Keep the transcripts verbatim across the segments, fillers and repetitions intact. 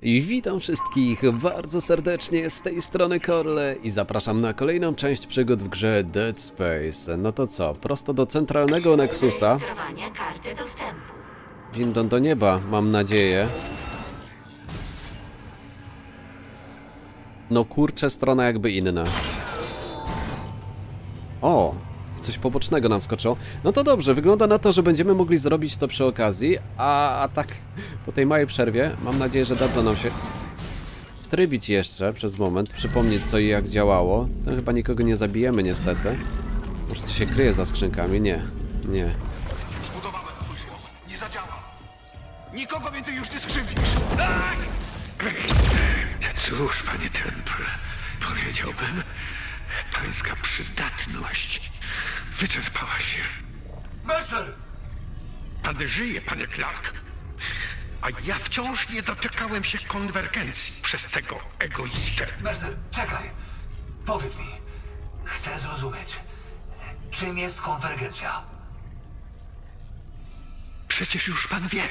I witam wszystkich bardzo serdecznie z tej strony Korle i zapraszam na kolejną część przygód w grze Dead Space. No to co, prosto do centralnego Nexusa. Windą do nieba, mam nadzieję. No kurczę, strona jakby inna. O! Coś pobocznego nam skoczyło. No to dobrze, wygląda na to, że będziemy mogli zrobić to przy okazji, a, a tak po tej małej przerwie mam nadzieję, że dadzą nam się trybić jeszcze przez moment, przypomnieć co i jak działało. To chyba nikogo nie zabijemy niestety. Może coś się kryje za skrzynkami? Nie, nie. Zbudowałem twój złom. Nie zadziała. Nikogo więcej już nie skrzywdzisz. Aj! Cóż, panie Temple, powiedziałbym, pańska przydatność wyczerpała się. Mercer! Pan żyje, panie Clark. A ja wciąż nie doczekałem się konwergencji przez tego egoistę. Mercer, czekaj. Powiedz mi. Chcę zrozumieć. Czym jest konwergencja? Przecież już pan wie.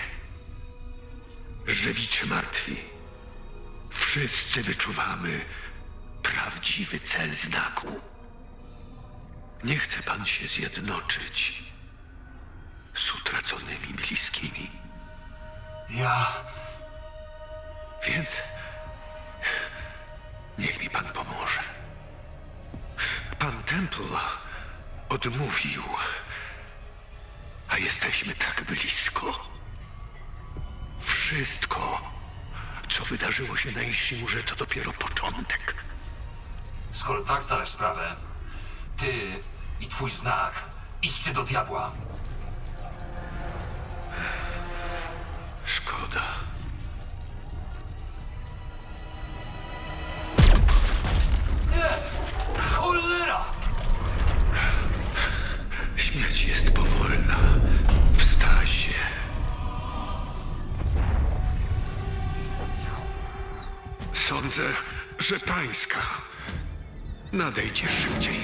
Żywi czy martwi. Wszyscy wyczuwamy prawdziwy cel znaku. Nie chce pan się zjednoczyć z utraconymi bliskimi. Ja... Więc niech mi pan pomoże. Pan Temple odmówił, a jesteśmy tak blisko. Wszystko, co wydarzyło się na Ishimurze, to dopiero początek. Skoro tak starasz sprawę, ty i twój znak idźcie do diabła. Szkoda. Nie! Cholera! Śmierć jest powolna w stazie. Sądzę, że pańska nadejdzie szybciej.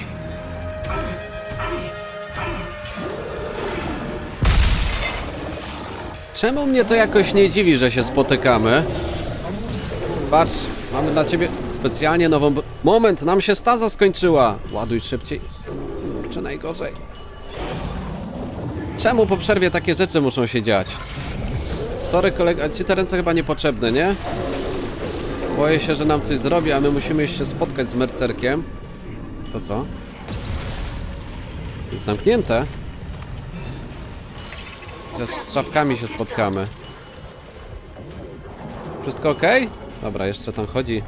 Czemu mnie to jakoś nie dziwi, że się spotykamy? Patrz, mamy dla ciebie specjalnie nową... Moment, nam się staza skończyła! Ładuj szybciej. Kurczę, najgorzej. Czemu po przerwie takie rzeczy muszą się dziać? Sorry kolega, ci te ręce chyba niepotrzebne, nie? Boję się, że nam coś zrobi, a my musimy się spotkać z mercerkiem. To co? Jest zamknięte. Chociaż z szafkami się spotkamy. Wszystko ok? Dobra, jeszcze tam chodzi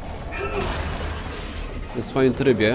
w swoim trybie.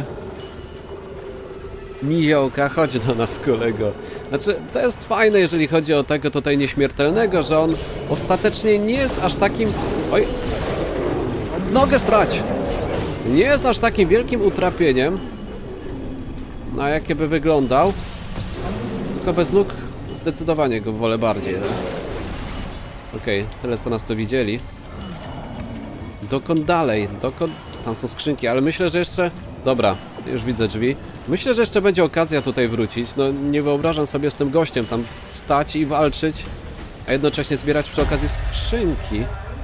Niziołka, chodź do nas, kolego. Znaczy, to jest fajne, jeżeli chodzi o tego tutaj nieśmiertelnego, że on ostatecznie nie jest aż takim... Oj! Nogę strać! Nie jest aż takim wielkim utrapieniem, na jakie by wyglądał. Tylko bez nóg zdecydowanie go wolę bardziej. Okej, okay, tyle co nas tu widzieli. Dokąd dalej? Dokąd... Tam są skrzynki, ale myślę, że jeszcze... Dobra, już widzę drzwi. Myślę, że jeszcze będzie okazja tutaj wrócić. No nie wyobrażam sobie z tym gościem tam stać i walczyć, a jednocześnie zbierać przy okazji skrzynki.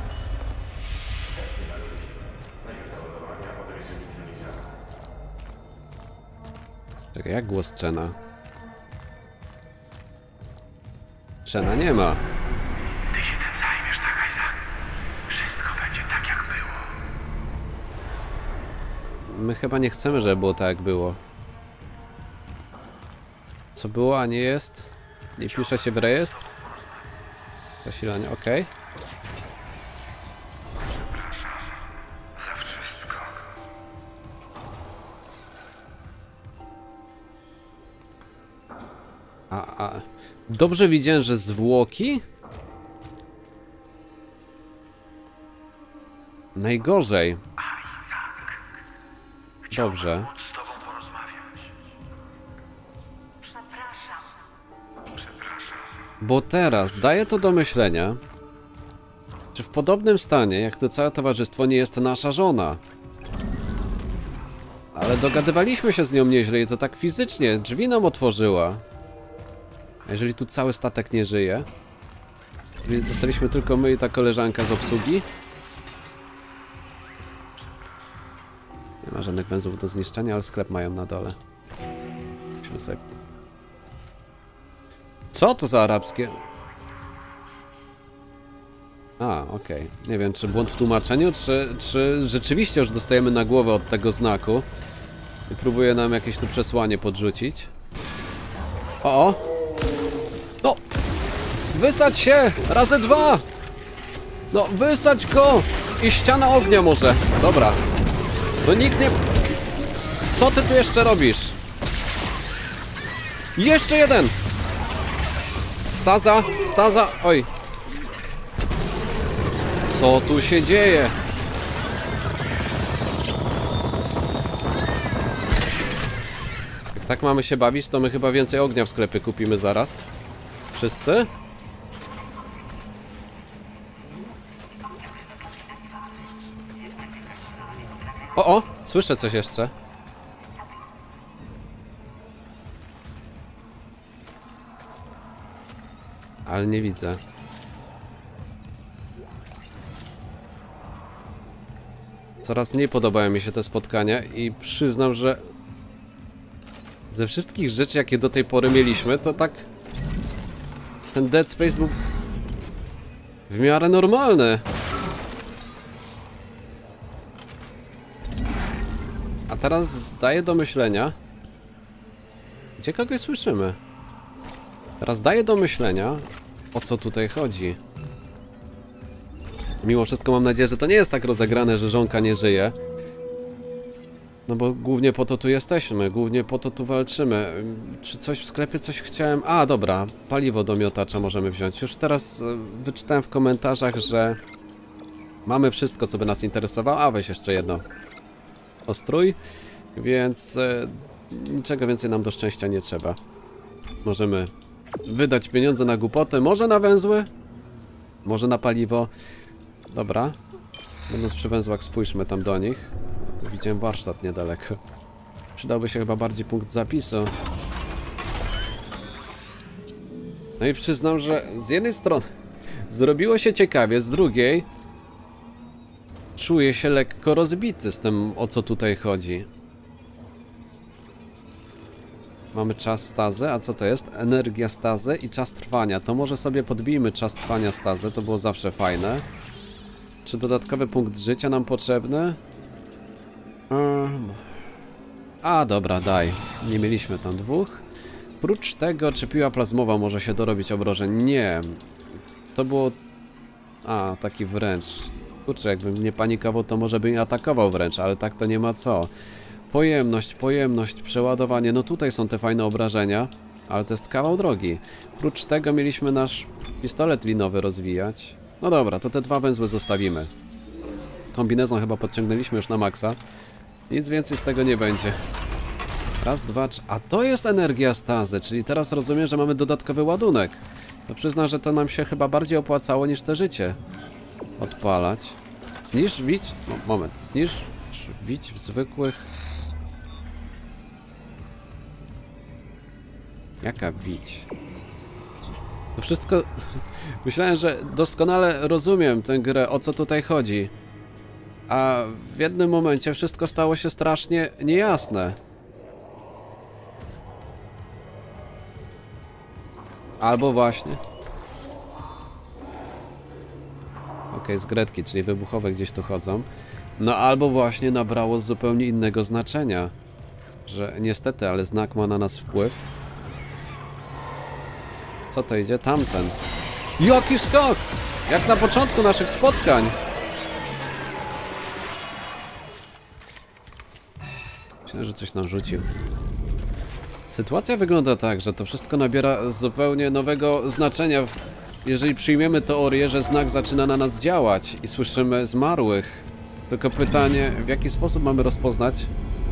Czekaj, jak głos Chena? Chena nie ma. Ty się tym zajmiesz, tak, Isaac? Wszystko będzie tak, jak było. My chyba nie chcemy, żeby było tak, jak było. Co było, a nie jest? Nie pisze się w rejestr? Zasilanie, ok. Przepraszam za wszystko. A, a... Dobrze widziałem, że zwłoki? Najgorzej. Dobrze. Z tobą porozmawiać. Przepraszam. Przepraszam. Bo teraz daje to do myślenia, czy w podobnym stanie, jak to całe towarzystwo, nie jest nasza żona. Ale dogadywaliśmy się z nią nieźle i to tak fizycznie. Drzwi nam otworzyła. A jeżeli tu cały statek nie żyje, więc zostaliśmy tylko my i ta koleżanka z obsługi, ma żadnych węzłów do zniszczenia, ale sklep mają na dole. Musimy sobie... Co to za arabskie? A, okej. Okay. Nie wiem, czy błąd w tłumaczeniu, czy, czy rzeczywiście już dostajemy na głowę od tego znaku i próbuje nam jakieś tu przesłanie podrzucić. O, o! No! Wysadź się! Razy dwa! No, wysadź go! I ściana ognia może. Dobra. No nikt nie... Co ty tu jeszcze robisz? Jeszcze jeden! Staza! Staza! Oj! Co tu się dzieje? Jak tak mamy się bawić, to my chyba więcej ognia w sklepie kupimy zaraz. Wszyscy? O, o! Słyszę coś jeszcze. Ale nie widzę. Coraz mniej podobają mi się te spotkania i przyznam, że ze wszystkich rzeczy, jakie do tej pory mieliśmy, to tak ten Dead Space był w miarę normalny. A teraz daje do myślenia. Gdzie kogoś słyszymy? Teraz daje do myślenia, o co tutaj chodzi. Mimo wszystko mam nadzieję, że to nie jest tak rozegrane, że żonka nie żyje. No bo głównie po to tu jesteśmy, głównie po to tu walczymy. Czy coś w sklepie, coś chciałem? A, dobra, paliwo do miotacza możemy wziąć. Już teraz wyczytałem w komentarzach, że mamy wszystko, co by nas interesowało. A, weź jeszcze jedno. Ostrój, więc e, niczego więcej nam do szczęścia nie trzeba. Możemy wydać pieniądze na głupoty, może na węzły, może na paliwo. Dobra, będąc przy węzłach, spójrzmy tam do nich. Tu widziałem warsztat niedaleko. Przydałby się chyba bardziej punkt zapisu. No i przyznam, że z jednej strony zrobiło się ciekawie, z drugiej czuję się lekko rozbity z tym, o co tutaj chodzi. Mamy czas stazy, a co to jest? Energia stazy i czas trwania. To może sobie podbijmy czas trwania stazy, to było zawsze fajne. Czy dodatkowy punkt życia nam potrzebny? Um. A, dobra, daj. Nie mieliśmy tam dwóch. Prócz tego, czy piła plazmowa może się dorobić obrażeń? Nie. To było... A, taki wręcz. Kurczę, jakbym nie panikował, to może bym atakował wręcz, ale tak to nie ma co. Pojemność, pojemność, przeładowanie. No tutaj są te fajne obrażenia, ale to jest kawał drogi. Prócz tego mieliśmy nasz pistolet linowy rozwijać. No dobra, to te dwa węzły zostawimy. Kombinezon chyba podciągnęliśmy już na maksa. Nic więcej z tego nie będzie. Raz, dwa, trzy. A to jest energia stazy, czyli teraz rozumiem, że mamy dodatkowy ładunek. To przyznam, że to nam się chyba bardziej opłacało niż te życie odpalać. Zniszcz wić... No, moment. Zniszcz wić w zwykłych... Jaka wić? To wszystko... Myślałem, że doskonale rozumiem tę grę, o co tutaj chodzi. A w jednym momencie wszystko stało się strasznie niejasne. Albo właśnie. Ok, z gretki, czyli wybuchowe gdzieś tu chodzą. No albo właśnie nabrało zupełnie innego znaczenia. Że niestety, ale znak ma na nas wpływ. Co to idzie? Tamten. Jaki skok! Jak na początku naszych spotkań. Myślałem, że coś nam rzucił. Sytuacja wygląda tak, że to wszystko nabiera zupełnie nowego znaczenia, jeżeli przyjmiemy teorię, że znak zaczyna na nas działać i słyszymy zmarłych. Tylko pytanie, w jaki sposób mamy rozpoznać?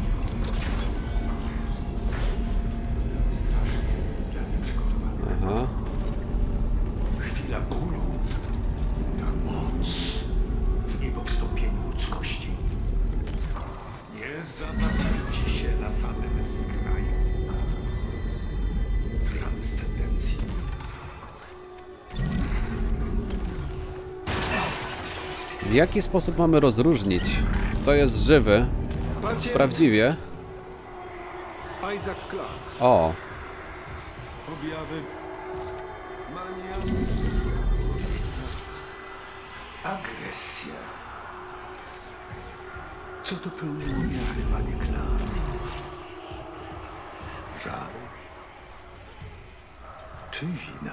Aha. Chwila bólu na moc w niebowstąpieniu ludzkości. Nie zabawiajcie się na samym skraju transcendencji. W jaki sposób mamy rozróżnić, kto jest żywy, Pacjent prawdziwie. Isaac Clark. O, Objawy mania. Agresja. Co to pełniło miary, panie Clark? Żal. Czy wina?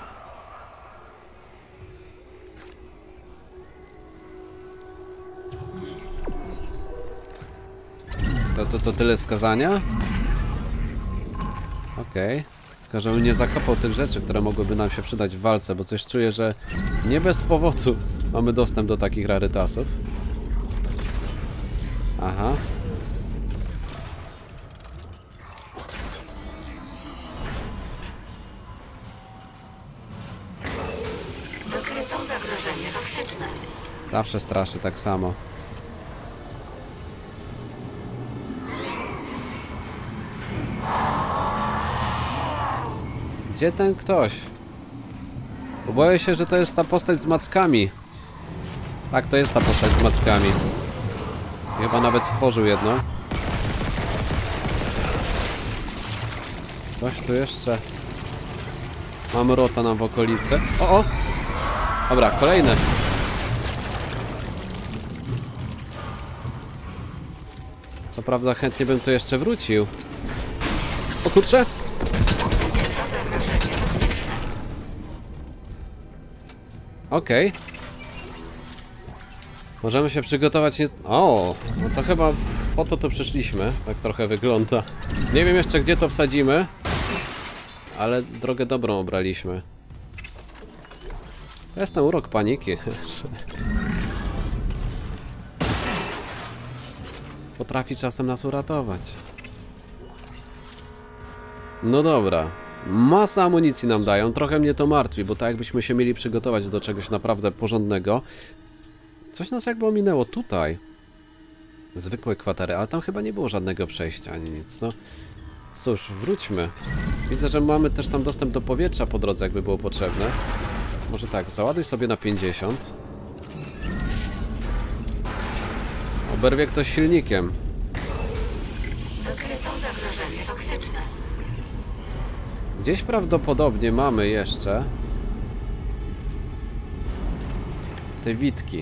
to, to, to tyle skazania? Okej. Okay. Tylko żebym nie zakopał tych rzeczy, które mogłyby nam się przydać w walce, bo coś czuję, że nie bez powodu mamy dostęp do takich rarytasów. Aha. Wykryto zagrożenie toksyczne. Zawsze straszy tak samo. Gdzie ten ktoś? Boję się, że to jest ta postać z mackami. Tak, to jest ta postać z mackami. Chyba nawet stworzył jedno. Coś tu jeszcze. Mamy rota nam w okolicy. O, o! Dobra, kolejny. Co prawda chętnie bym tu jeszcze wrócił. O kurczę! Okej. Okay. Możemy się przygotować nie... O! No to chyba po to tu przyszliśmy. Tak trochę wygląda. Nie wiem jeszcze gdzie to wsadzimy. Ale drogę dobrą obraliśmy. To jest ten urok paniki. Potrafi czasem nas uratować. No dobra. Masa amunicji nam dają. Trochę mnie to martwi, bo tak jakbyśmy się mieli przygotować do czegoś naprawdę porządnego. Coś nas jakby ominęło tutaj. Zwykłe kwatery, ale tam chyba nie było żadnego przejścia ani nic. No cóż, wróćmy. Widzę, że mamy też tam dostęp do powietrza po drodze, jakby było potrzebne. Może tak, załaduj sobie na pięćdziesiąt. Oberwie ktoś silnikiem. Wykryto zagrożenie toksyczne. Gdzieś prawdopodobnie mamy jeszcze te witki.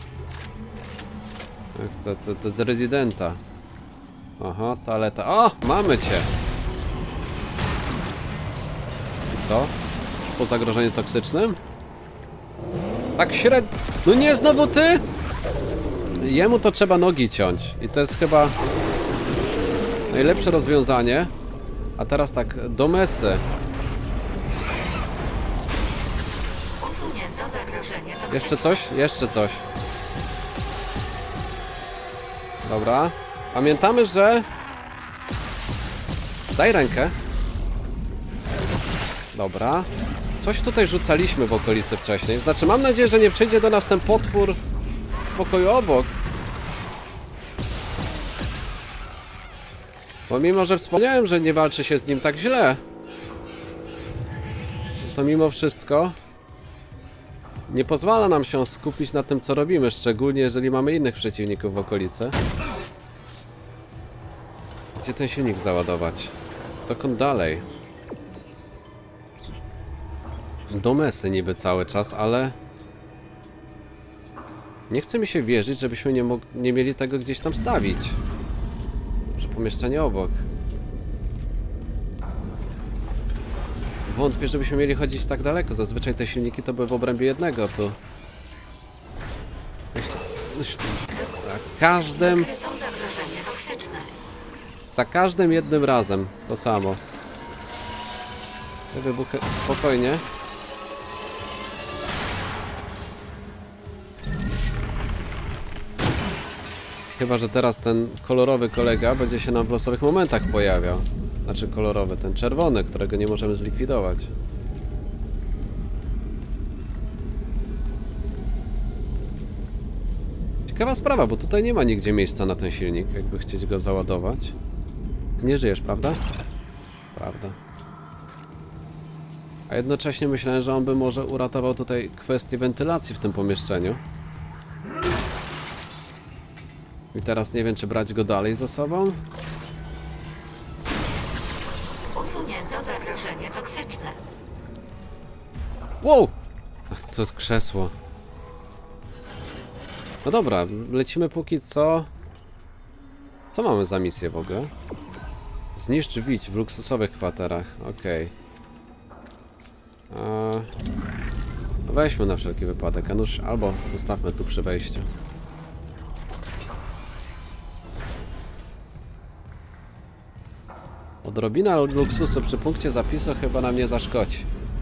To, to, to z rezydenta. Aha, toaleta. O! Mamy cię! I co? Już po zagrożeniu toksycznym? Tak średnio... No nie, znowu ty? Jemu to trzeba nogi ciąć. I to jest chyba najlepsze rozwiązanie. A teraz tak, domesy. Usunięto zagrożenie toksyczne. Jeszcze coś? Jeszcze coś. Dobra. Pamiętamy, że... Daj rękę. Dobra. Coś tutaj rzucaliśmy w okolicy wcześniej. Znaczy, mam nadzieję, że nie przyjdzie do nas ten potwór z pokoju obok. Bo mimo, że wspomniałem, że nie walczy się z nim tak źle, to mimo wszystko nie pozwala nam się skupić na tym, co robimy, szczególnie jeżeli mamy innych przeciwników w okolicy. Gdzie ten silnik załadować? Dokąd dalej? Domesy niby cały czas, ale nie chce mi się wierzyć, żebyśmy nie, nie mieli tego gdzieś tam stawić. Może pomieszczenie obok. Wątpię, żebyśmy mieli chodzić tak daleko. Zazwyczaj te silniki to były w obrębie jednego, to... Za każdym... Za każdym jednym razem to samo. Te wybuchy... Spokojnie. Chyba że teraz ten kolorowy kolega będzie się nam w losowych momentach pojawiał. Znaczy kolorowy, ten czerwony, którego nie możemy zlikwidować. Ciekawa sprawa, bo tutaj nie ma nigdzie miejsca na ten silnik, jakby chcieć go załadować. Ty nie żyjesz, prawda? Prawda. A jednocześnie myślałem, że on by może uratował tutaj kwestię wentylacji w tym pomieszczeniu. I teraz nie wiem, czy brać go dalej ze sobą. Usunięto zagrożenie toksyczne. Wow! Ach, to krzesło. No dobra, lecimy póki co. Co mamy za misję w ogóle? Zniszcz widź w luksusowych kwaterach. Okej. Okay. Weźmy na wszelki wypadek, a nuż albo zostawmy tu przy wejściu. Odrobina luksusu przy punkcie zapisu chyba nam nie zaszkodzi.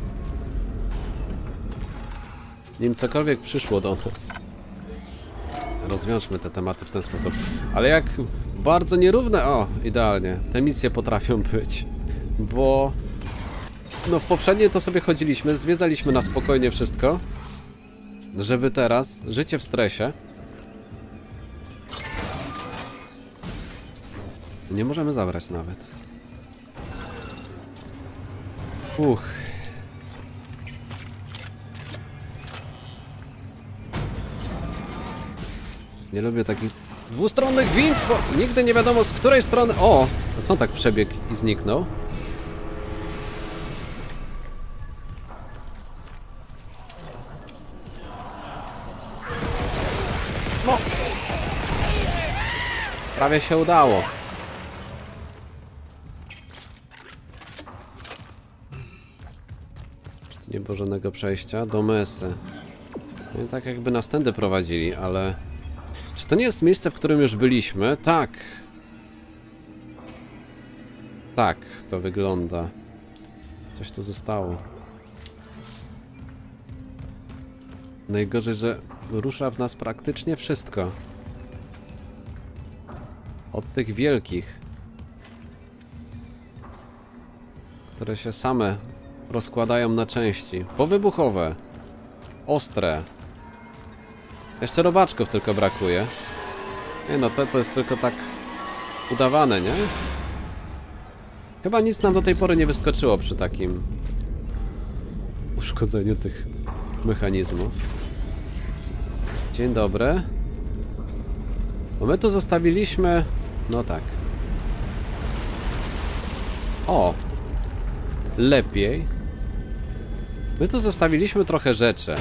Nim cokolwiek przyszło do nas. Rozwiążmy te tematy w ten sposób. Ale jak bardzo nierówne... O, idealnie. Te misje potrafią być. Bo... No w poprzedniej to sobie chodziliśmy, zwiedzaliśmy na spokojnie wszystko. Żeby teraz życie w stresie. Nie możemy zabrać nawet. Uch. Nie lubię takich dwustronnych wind, bo nigdy nie wiadomo z której strony... O! A co on tak przebiegł i zniknął? No! Prawie się udało. Nie było żadnego przejścia do mesy. No i tak jakby nas tędy prowadzili, ale... Czy to nie jest miejsce, w którym już byliśmy? Tak. Tak, to wygląda. Coś tu zostało. Najgorzej, że rusza w nas praktycznie wszystko. Od tych wielkich, które się same rozkładają na części. Powybuchowe. Ostre. Jeszcze robaczków tylko brakuje. Nie no, to, to jest tylko tak udawane, nie? Chyba nic nam do tej pory nie wyskoczyło przy takim uszkodzeniu tych mechanizmów. Dzień dobry. Bo my tu zostawiliśmy... No tak. O! Lepiej. My tu zostawiliśmy trochę rzeczy.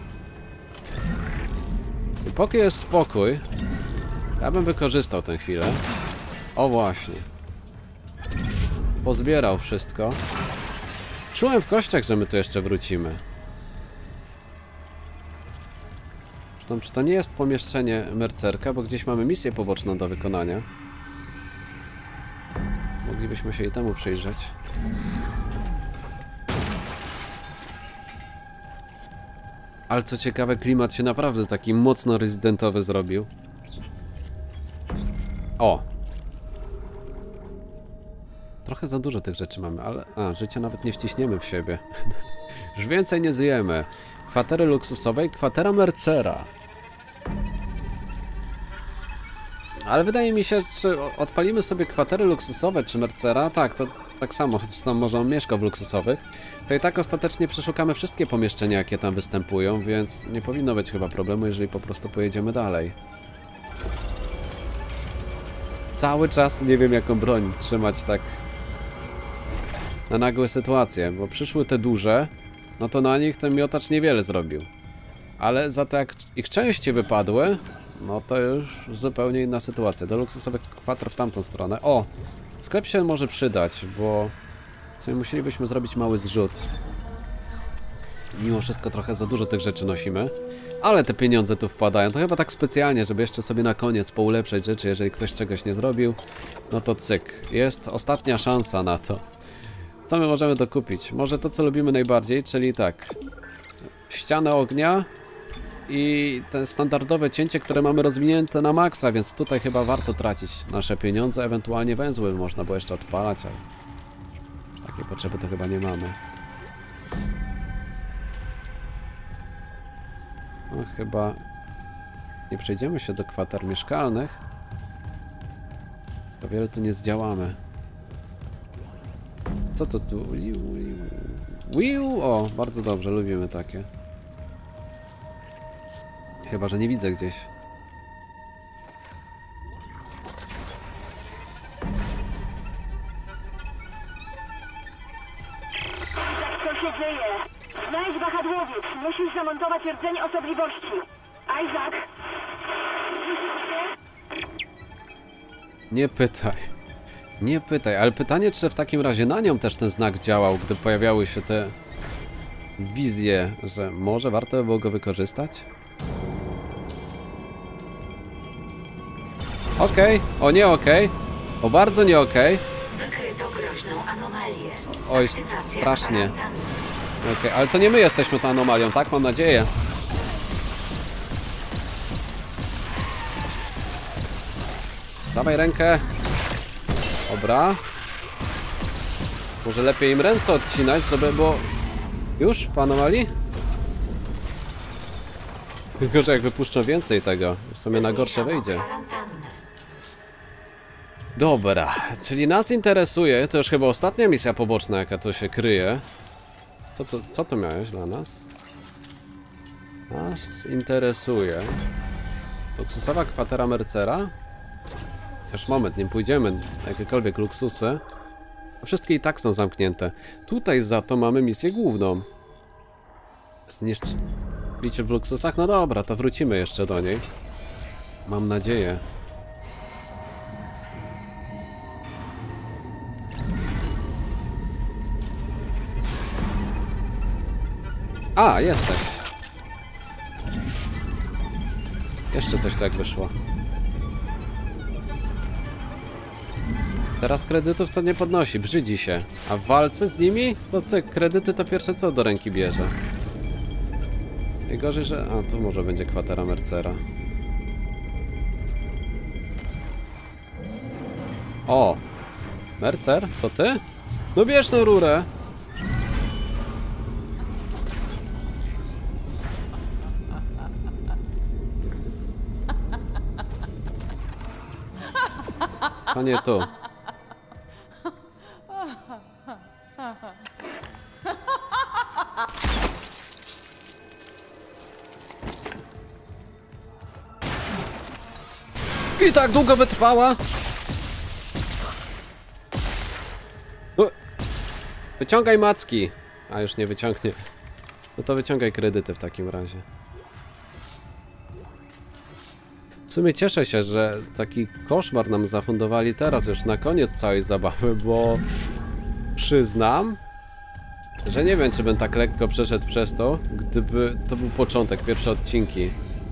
I póki jest spokój, ja bym wykorzystał tę chwilę. O właśnie. Pozbierał wszystko. Czułem w kościach, że my tu jeszcze wrócimy. Zresztą, czy to nie jest pomieszczenie mercerka, bo gdzieś mamy misję poboczną do wykonania. Moglibyśmy się i temu przyjrzeć. Ale co ciekawe, klimat się naprawdę taki mocno rezydentowy zrobił. O! Trochę za dużo tych rzeczy mamy, ale... A, życia nawet nie wciśniemy w siebie. Już więcej nie zjemy. Kwatery luksusowej, kwatera mercera. Ale wydaje mi się, czy odpalimy sobie kwatery luksusowe czy mercera? Tak, to tak samo, zresztą może on mieszka w luksusowych. To i tak ostatecznie przeszukamy wszystkie pomieszczenia, jakie tam występują, więc nie powinno być chyba problemu, jeżeli po prostu pojedziemy dalej. Cały czas nie wiem, jaką broń trzymać tak na nagłe sytuacje, bo przyszły te duże, no to na nich ten miotacz niewiele zrobił. Ale za to jak ich części wypadły, no to już zupełnie inna sytuacja. Do luksusowych kwater w tamtą stronę. O! Sklep się może przydać, bo sobie musielibyśmy zrobić mały zrzut. Mimo wszystko trochę za dużo tych rzeczy nosimy. Ale te pieniądze tu wpadają. To chyba tak specjalnie, żeby jeszcze sobie na koniec poulepszać rzeczy, jeżeli ktoś czegoś nie zrobił. No to cyk. Jest ostatnia szansa na to. Co my możemy dokupić? Może to, co lubimy najbardziej, czyli tak. Ścianę ognia i te standardowe cięcie, które mamy rozwinięte na maksa, więc tutaj chyba warto tracić nasze pieniądze. Ewentualnie węzły można było jeszcze odpalać, ale takiej potrzeby to chyba nie mamy. No chyba nie przejdziemy się do kwater mieszkalnych. To wiele tu nie zdziałamy. Co to tu? Wiu, o, bardzo dobrze, lubimy takie. Chyba że nie widzę gdzieś. się dzieje? Znajdź wahadłowiec. Musisz zamontować rdzeń osobliwości. Isaac! Nie pytaj. Nie pytaj, ale pytanie, czy w takim razie na nią też ten znak działał, gdy pojawiały się te wizje, że może warto by było go wykorzystać? Okej, okay. O nie okej, okay. O bardzo nie okej. Okay. Wykryto groźną anomalię. Oj, strasznie. Okej, okay. Ale to nie my jesteśmy tą anomalią, tak? Mam nadzieję. Dawaj rękę. Dobra. Może lepiej im ręce odcinać, żeby było... Już? Po anomalii? Tylko, że jak wypuszczą więcej tego, w sumie na gorsze wyjdzie. Dobra, czyli nas interesuje, to już chyba ostatnia misja poboczna, jaka to się kryje. Co to, co to miałeś dla nas? Nas interesuje luksusowa kwatera Mercera. Już moment, nie pójdziemy na jakiekolwiek luksusy. Wszystkie i tak są zamknięte. Tutaj za to mamy misję główną. Zniszcz... Bicie w luksusach? No dobra, to wrócimy jeszcze do niej. Mam nadzieję. A, jesteś. Jeszcze coś tak wyszło. Teraz kredytów to nie podnosi, brzydzi się. A w walce z nimi? To co, kredyty to pierwsze co do ręki bierze. I gorzej, że... A, tu może będzie kwatera Mercera. O! Mercer? To ty? No bierz na rurę! To nie tu. I tak długo wytrwała. Wyciągaj macki. A już nie wyciągnie. No to wyciągaj kredyty w takim razie. W sumie cieszę się, że taki koszmar nam zafundowali teraz już na koniec całej zabawy, bo przyznam, że nie wiem, czy bym tak lekko przeszedł przez to, gdyby to był początek, pierwsze odcinki.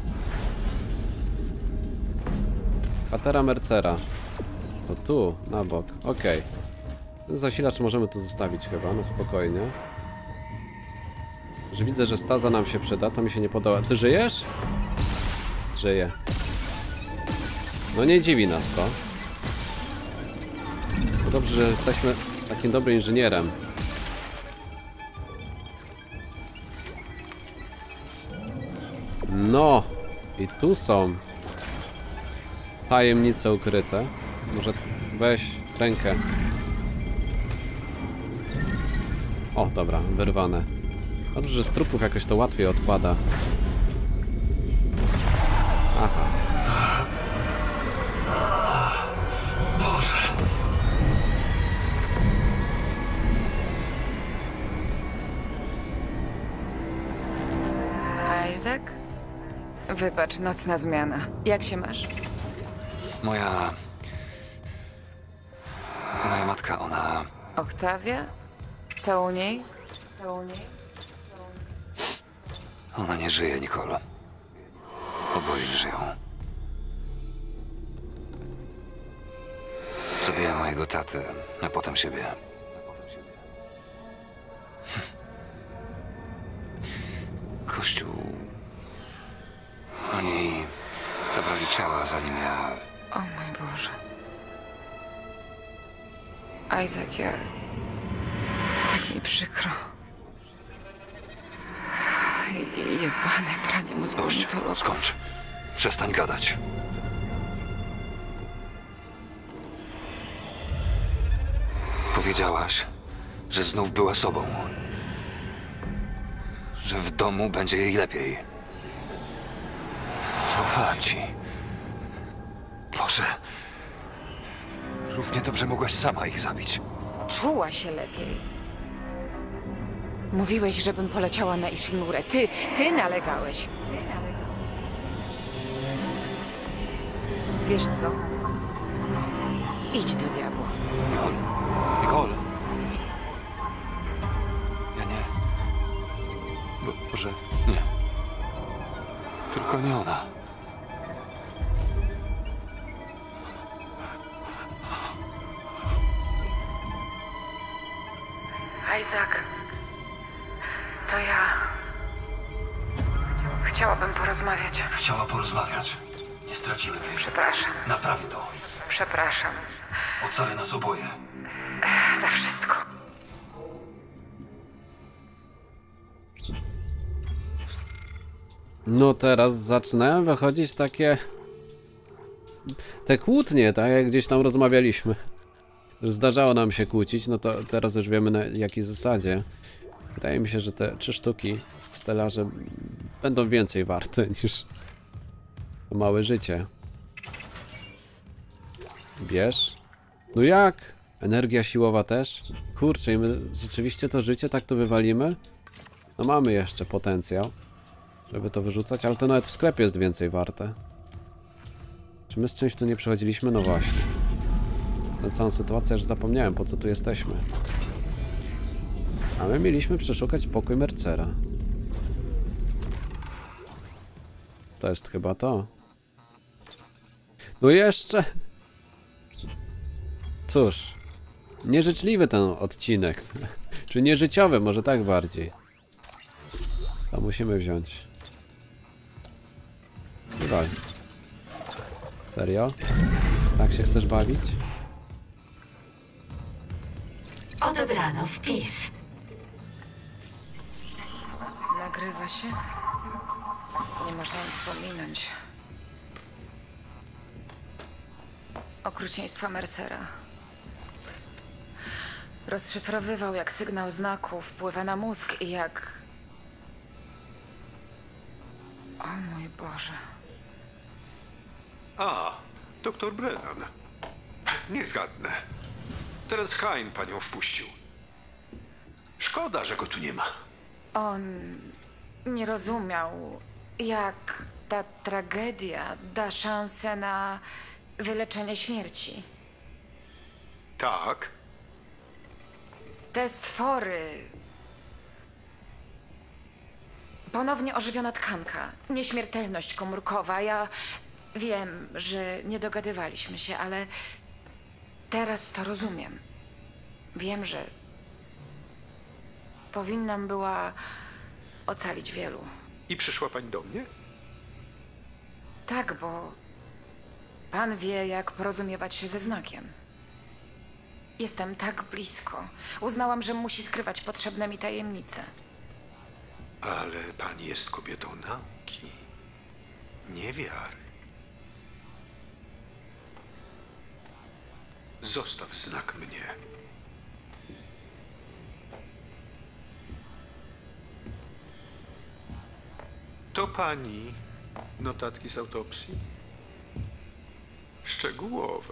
Kwatera Mercera. To tu, na bok. Okej. Okay. Zasilacz możemy tu zostawić chyba, no spokojnie. Że widzę, że staza nam się przyda, to mi się nie podoba. Ty żyjesz? Żyję. No nie dziwi nas to. No dobrze, że jesteśmy takim dobrym inżynierem. No! I tu są tajemnice ukryte. Może weź rękę. O, dobra, wyrwane. Dobrze, że z trupów jakoś to łatwiej odpada. Aha. Boże. Isaac? Wybacz, nocna zmiana. Jak się masz? Moja... Moja matka, ona... Oktawia? Co u niej? Co u niej? Ona nie żyje, Nicole. Oboje żyją. Zabiję mojego tatę, a potem siebie. Kościół... Oni zabrali ciała, zanim ja... O mój Boże. Isaac, ja... Tak mi przykro. Jebane pranie mózgu. Dość, skończ. Przestań gadać. Powiedziałaś, że znów była sobą. Że w domu będzie jej lepiej. Zaufałem ci. Boże. Równie dobrze mogłaś sama ich zabić. Czuła się lepiej. Mówiłeś, żebym poleciała na Ishimurę. Ty, ty nalegałeś. Wiesz co? Idź do diabła. Nicole. Nicole. Ja nie. Bo, Boże, nie. Tylko nie ona. Isaac, to ja. Chciałabym porozmawiać. Chciała porozmawiać. Nie straciłem jej. Przepraszam. Naprawię to. Przepraszam. Ocalę nas oboje. Za wszystko. No teraz zaczynają wychodzić takie... te kłótnie, tak jak gdzieś tam rozmawialiśmy. Zdarzało nam się kłócić, no to teraz już wiemy na jakiej zasadzie. Wydaje mi się, że te trzy sztuki stelaże będą więcej warte niż małe życie. Bierz. No jak? Energia siłowa też? Kurczę, i my rzeczywiście to życie tak to wywalimy? No mamy jeszcze potencjał, żeby to wyrzucać, ale to nawet w sklepie jest więcej warte. Czy my z czymś tu nie przechodziliśmy? No właśnie. Tę całą sytuację już zapomniałem, po co tu jesteśmy. A my mieliśmy przeszukać pokój Mercera. To jest chyba to. No jeszcze... Cóż. Nieżyczliwy ten odcinek. Czy nieżyciowy, może tak bardziej. To musimy wziąć. I wal. Serio? Tak się chcesz bawić? Odebrano wpis. Nagrywa się? Nie można nic pominąć. Okrucieństwa Mercera. Rozszyfrowywał, jak sygnał znaków wpływa na mózg i jak... O mój Boże. A, doktor Brennan. Nie zgadnę. Terence Kyne panią wpuścił. Szkoda, że go tu nie ma. On nie rozumiał, jak ta tragedia da szansę na wyleczenie śmierci. Tak? Te stwory... Ponownie ożywiona tkanka, nieśmiertelność komórkowa. Ja wiem, że nie dogadywaliśmy się, ale teraz to rozumiem. Wiem, że powinnam była ocalić wielu. I przyszła pani do mnie? Tak, bo pan wie, jak porozumiewać się ze znakiem. Jestem tak blisko. Uznałam, że musi skrywać potrzebne mi tajemnice. Ale pani jest kobietą nauki, nie wiary. Zostaw znak mnie. To pani notatki z autopsji? Szczegółowe.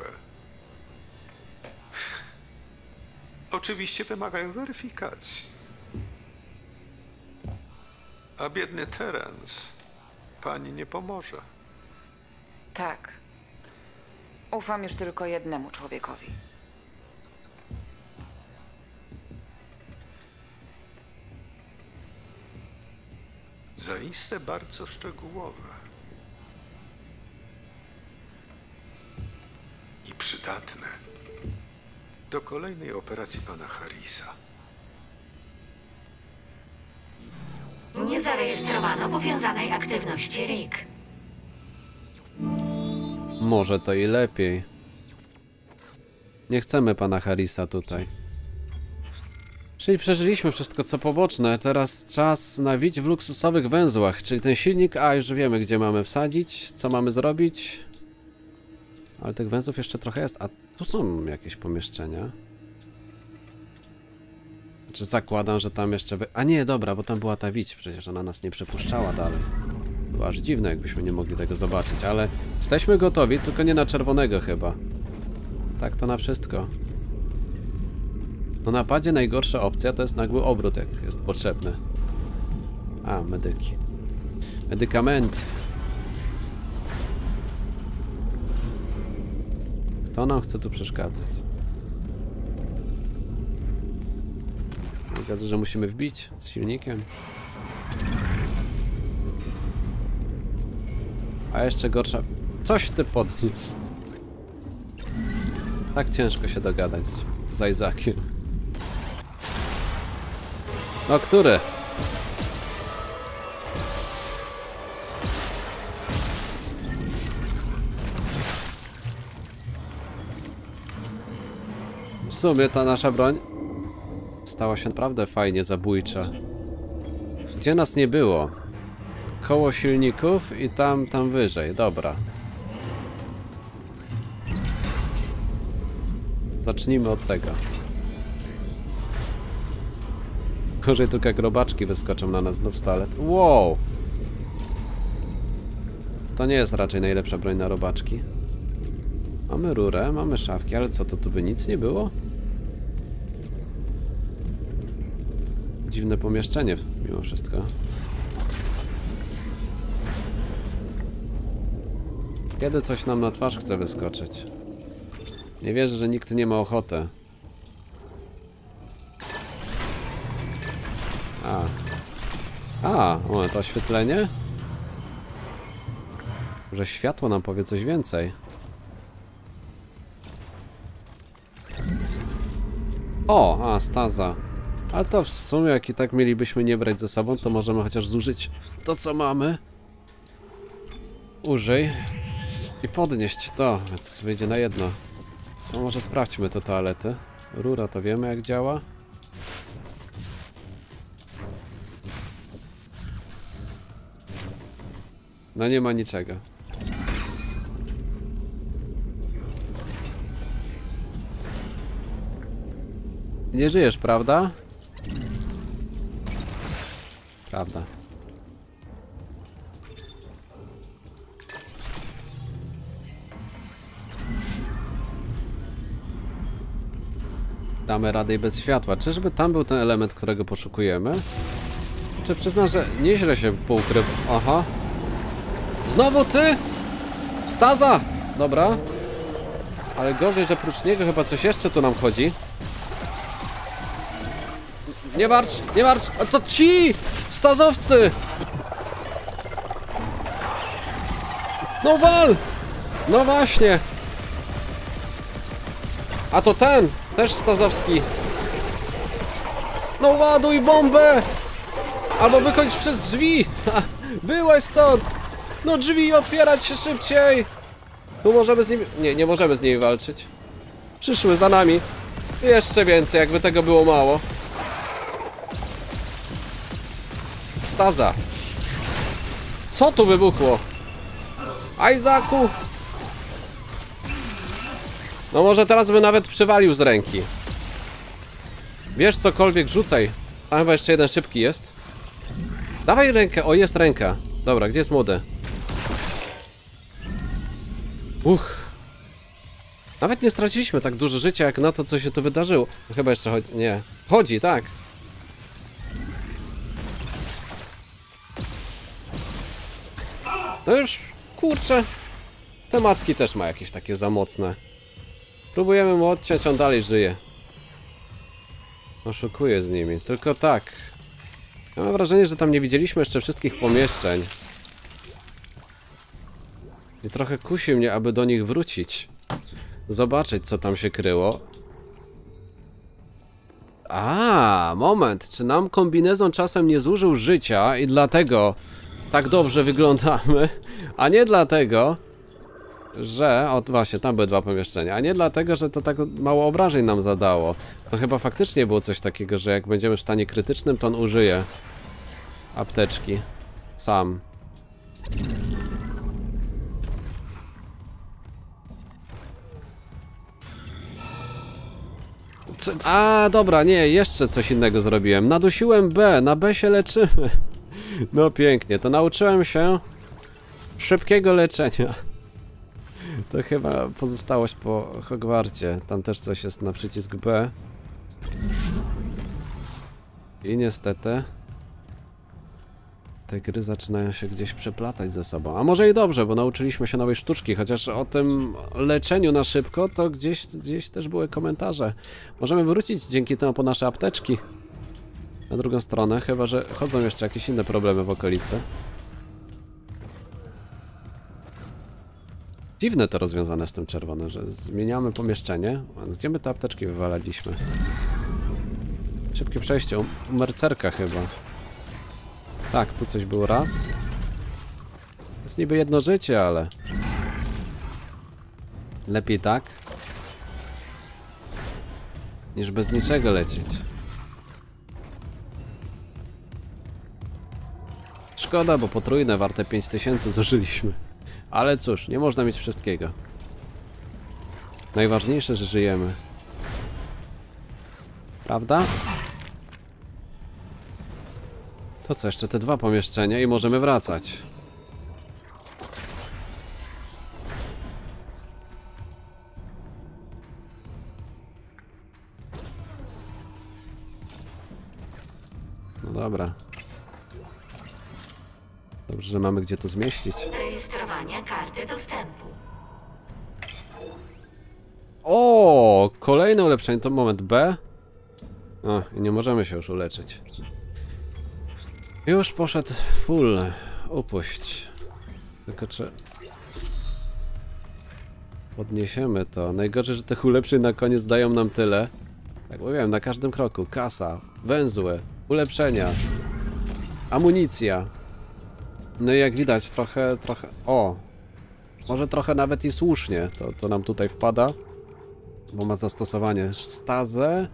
Oczywiście wymagają weryfikacji. A biedny Terence pani nie pomoże. Tak. Ufam już tylko jednemu człowiekowi. Zaiste bardzo szczegółowe. I przydatne do kolejnej operacji pana Harrisa. Nie zarejestrowano powiązanej aktywności Rick. Może to i lepiej. Nie chcemy pana Harrisa tutaj. Czyli przeżyliśmy wszystko co poboczne. Teraz czas na wić w luksusowych węzłach. Czyli ten silnik, a już wiemy gdzie mamy wsadzić, co mamy zrobić. Ale tych węzłów jeszcze trochę jest. A tu są jakieś pomieszczenia. Czy zakładam, że tam jeszcze wy... A nie, dobra, bo tam była ta wić. Przecież ona nas nie przepuszczała dalej. Było aż dziwne, jakbyśmy nie mogli tego zobaczyć, ale jesteśmy gotowi, tylko nie na czerwonego chyba. Tak to na wszystko. No na padzie najgorsza opcja to jest nagły obrót, jak jest potrzebny. A, medyki. Medykament. Kto nam chce tu przeszkadzać? Zgadza, że musimy wbić z silnikiem. A jeszcze gorsza... Coś ty podniósł. Tak ciężko się dogadać z Isaakiem. No, który? W sumie ta nasza broń stała się naprawdę fajnie zabójcza. Gdzie nas nie było? Koło silników i tam, tam wyżej. Dobra. Zacznijmy od tego. Gorzej tylko jak robaczki wyskoczą na nas znów z toalet. Wow! To nie jest raczej najlepsza broń na robaczki. Mamy rurę, mamy szafki, ale co, to tu by nic nie było? Dziwne pomieszczenie mimo wszystko. Kiedy coś nam na twarz chce wyskoczyć? Nie wierzę, że nikt nie ma ochoty. A. A, o, to oświetlenie? Że światło nam powie coś więcej. O, a, staza. Ale to w sumie, jak i tak mielibyśmy nie brać ze sobą, to możemy chociaż zużyć to, co mamy. Użyj. I podnieść to, więc wyjdzie na jedno. No może sprawdźmy te toalety. Rura to wiemy, jak działa. No nie ma niczego. Nie żyjesz, prawda? Prawda. Damy radę i bez światła. Czyżby tam był ten element, którego poszukujemy? Czy przyznam, że nieźle się poukryw... Aha. Znowu ty? Staza! Dobra. Ale gorzej, że prócz niego chyba coś jeszcze tu nam chodzi. Nie marcz, nie marcz! A to ci! Stazowcy! No wal! No właśnie! A to ten! Też stazowski! No ładuj bombę! Albo wychodź przez drzwi! Ha, byłeś stąd! No drzwi otwierać się szybciej! Tu możemy z nimi... Nie, nie możemy z nimi walczyć. Przyszły za nami. Jeszcze więcej, jakby tego było mało. Staza. Co tu wybuchło? Isaacu! No może teraz by nawet przywalił z ręki. Wiesz, cokolwiek rzucaj. A chyba jeszcze jeden szybki jest. Dawaj rękę. O, jest ręka. Dobra, gdzie jest młody? Uch. Nawet nie straciliśmy tak dużo życia jak na to, co się tu wydarzyło. No chyba jeszcze chodzi... Nie. Chodzi, tak. No już, kurczę. Te macki też ma jakieś takie za mocne. Próbujemy mu odciąć, on dalej żyje. Oszukuję z nimi. Tylko tak. Ja mam wrażenie, że tam nie widzieliśmy jeszcze wszystkich pomieszczeń. I trochę kusi mnie, aby do nich wrócić. Zobaczyć, co tam się kryło. A, moment. Czy nam kombinezon czasem nie zużył życia i dlatego tak dobrze wyglądamy? A nie dlatego, że... O, właśnie, tam były dwa pomieszczenia. A nie dlatego, że to tak mało obrażeń nam zadało. To chyba faktycznie było coś takiego, że jak będziemy w stanie krytycznym, to on użyje apteczki. Sam. Co? A, dobra, nie, jeszcze coś innego zrobiłem. Nadusiłem B, na B się leczymy. No pięknie, to nauczyłem się szybkiego leczenia. To chyba pozostałość po Hogwarcie. Tam też coś jest na przycisk B. I niestety te gry zaczynają się gdzieś przeplatać ze sobą. A może i dobrze, bo nauczyliśmy się nowej sztuczki, chociaż o tym leczeniu na szybko to gdzieś, gdzieś też były komentarze. Możemy wrócić dzięki temu po nasze apteczki na drugą stronę, chyba że chodzą jeszcze jakieś inne problemy w okolicy. Dziwne to rozwiązane z tym czerwonym, że zmieniamy pomieszczenie. Gdzie my te apteczki wywalaliśmy? Szybkie przejście, u mercerka chyba. Tak, tu coś było raz. Jest niby jedno życie, ale... lepiej tak, niż bez niczego lecieć. Szkoda, bo potrójne warte pięć tysięcy zużyliśmy. Ale cóż, nie można mieć wszystkiego. Najważniejsze, że żyjemy. Prawda? To co, jeszcze te dwa pomieszczenia i możemy wracać. No dobra. Dobrze, że mamy gdzie to zmieścić. Rejestrowanie karty dostępu. O, kolejne ulepszenie, to moment B. O, i nie możemy się już uleczyć. Już poszedł full. Upuść. Tylko czy... podniesiemy to. Najgorzej, że tych ulepszeń na koniec dają nam tyle. Jak mówiłem, na każdym kroku. Kasa, węzły, ulepszenia, amunicja. No i jak widać, trochę, trochę... O! Może trochę nawet i słusznie to, to nam tutaj wpada. Bo ma zastosowanie stazę.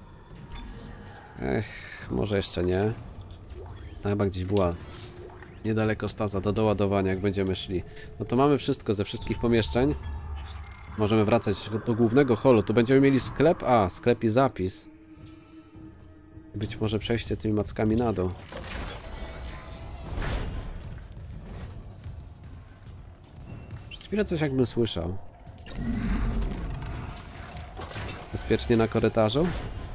Ech, może jeszcze nie. To chyba gdzieś była niedaleko staza do doładowania, jak będziemy szli. No to mamy wszystko ze wszystkich pomieszczeń. Możemy wracać do głównego holu. Tu będziemy mieli sklep. A, sklep i zapis. Być może przejście tymi mackami na dół. Przez chwilę coś jakbym słyszał. Bezpiecznie na korytarzu?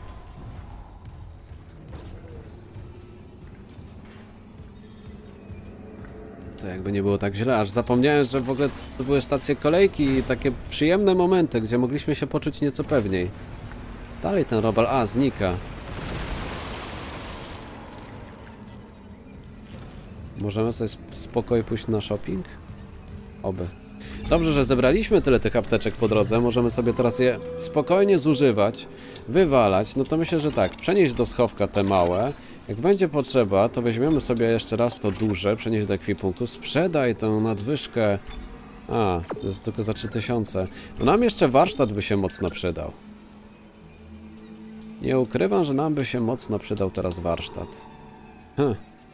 To jakby nie było tak źle, aż zapomniałem, że w ogóle to były stacje kolejki i takie przyjemne momenty, gdzie mogliśmy się poczuć nieco pewniej. Dalej ten robal, a, znika. Możemy sobie w spokoju pójść na shopping? Oby. Dobrze, że zebraliśmy tyle tych apteczek po drodze, możemy sobie teraz je spokojnie zużywać, wywalać. No to myślę, że tak, przenieść do schowka te małe. Jak będzie potrzeba, to weźmiemy sobie jeszcze raz to duże, przenieść do ekwipunku, sprzedaj tą nadwyżkę. A, to jest tylko za trzy tysiące. No nam jeszcze warsztat by się mocno przydał. Nie ukrywam, że nam by się mocno przydał teraz warsztat. Hm.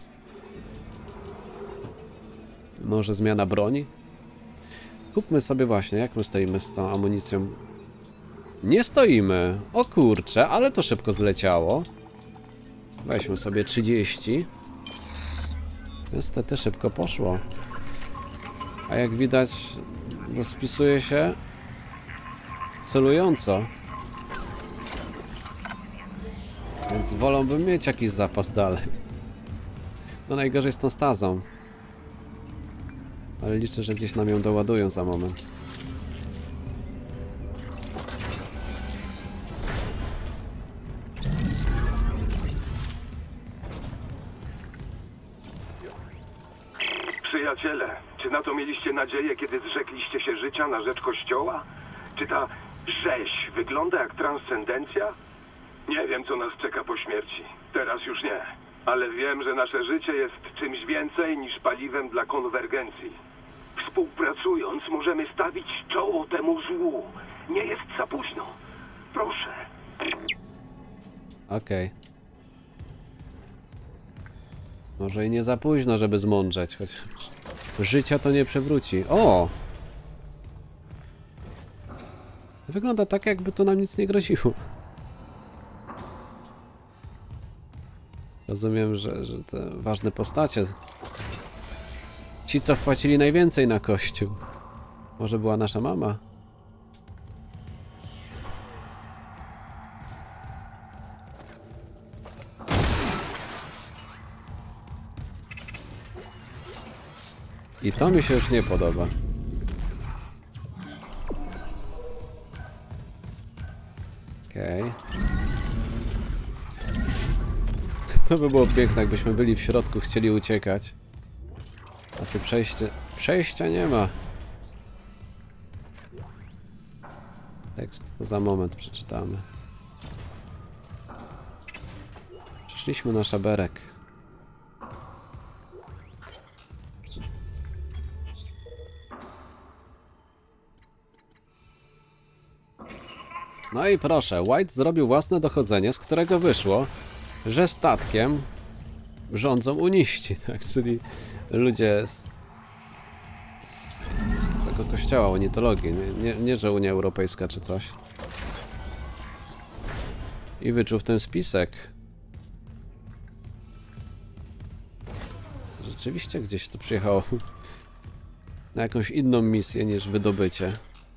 Może zmiana broni? Kupmy sobie właśnie, jak my stoimy z tą amunicją. Nie stoimy. O kurczę, ale to szybko zleciało. Weźmy sobie trzydzieści. Niestety szybko poszło. A jak widać, no spisuje się celująco. Więc wolałbym mieć jakiś zapas dalej. No najgorzej z tą stazą. Ale liczę, że gdzieś nam ją doładują za moment. Przyjaciele, czy na to mieliście nadzieję, kiedy zrzekliście się życia na rzecz Kościoła? Czy ta rzeź wygląda jak transcendencja? Nie wiem, co nas czeka po śmierci. Teraz już nie. Ale wiem, że nasze życie jest czymś więcej niż paliwem dla konwergencji. Współpracując możemy stawić czoło temu złu. Nie jest za późno. Proszę. Okej. Okay. Może i nie za późno, żeby zmądrzeć, choć życia to nie przewróci. O! Wygląda tak, jakby to nam nic nie groziło. Rozumiem, że, że te ważne postacie, ci co wpłacili najwięcej na kościół. Może była nasza mama? I to mi się już nie podoba. Okej. Okay. To by było piękne, jakbyśmy byli w środku, chcieli uciekać. A tu przejście... Przejścia nie ma. Tekst to za moment przeczytamy. Przyszliśmy na szaberek. No i proszę, White zrobił własne dochodzenie, z którego wyszło, że statkiem rządzą uniści, tak? Czyli ludzie z, z tego kościoła, unitologii, nie, nie, nie że Unia Europejska czy coś. I wyczuł w ten spisek. Rzeczywiście gdzieś to przyjechało na jakąś inną misję niż wydobycie.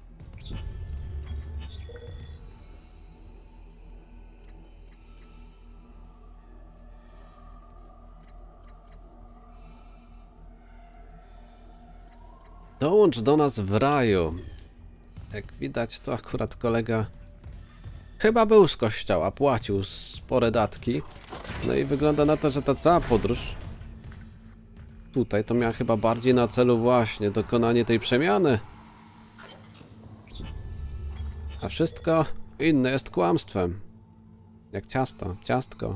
Dołącz do nas w raju. Jak widać, to akurat kolega chyba był z kościoła, płacił spore datki. No i wygląda na to, że ta cała podróż tutaj to miała chyba bardziej na celu właśnie dokonanie tej przemiany. A wszystko inne jest kłamstwem. Jak ciasto, ciastko.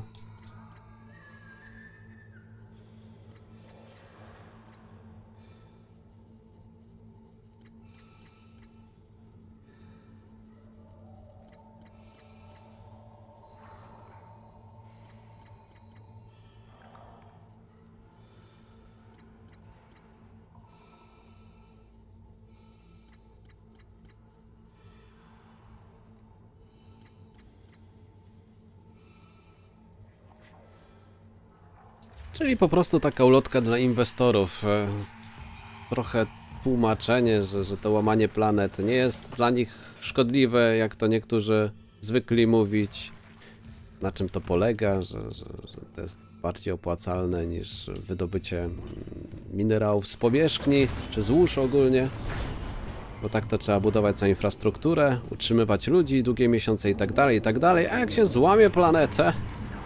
Czyli po prostu taka ulotka dla inwestorów. Trochę tłumaczenie, że, że to łamanie planet nie jest dla nich szkodliwe, jak to niektórzy zwykli mówić. Na czym to polega, że, że, że to jest bardziej opłacalne niż wydobycie minerałów z powierzchni, czy złóż ogólnie. Bo tak to trzeba budować całą infrastrukturę, utrzymywać ludzi, długie miesiące i tak dalej, i tak dalej. A jak się złamie planetę,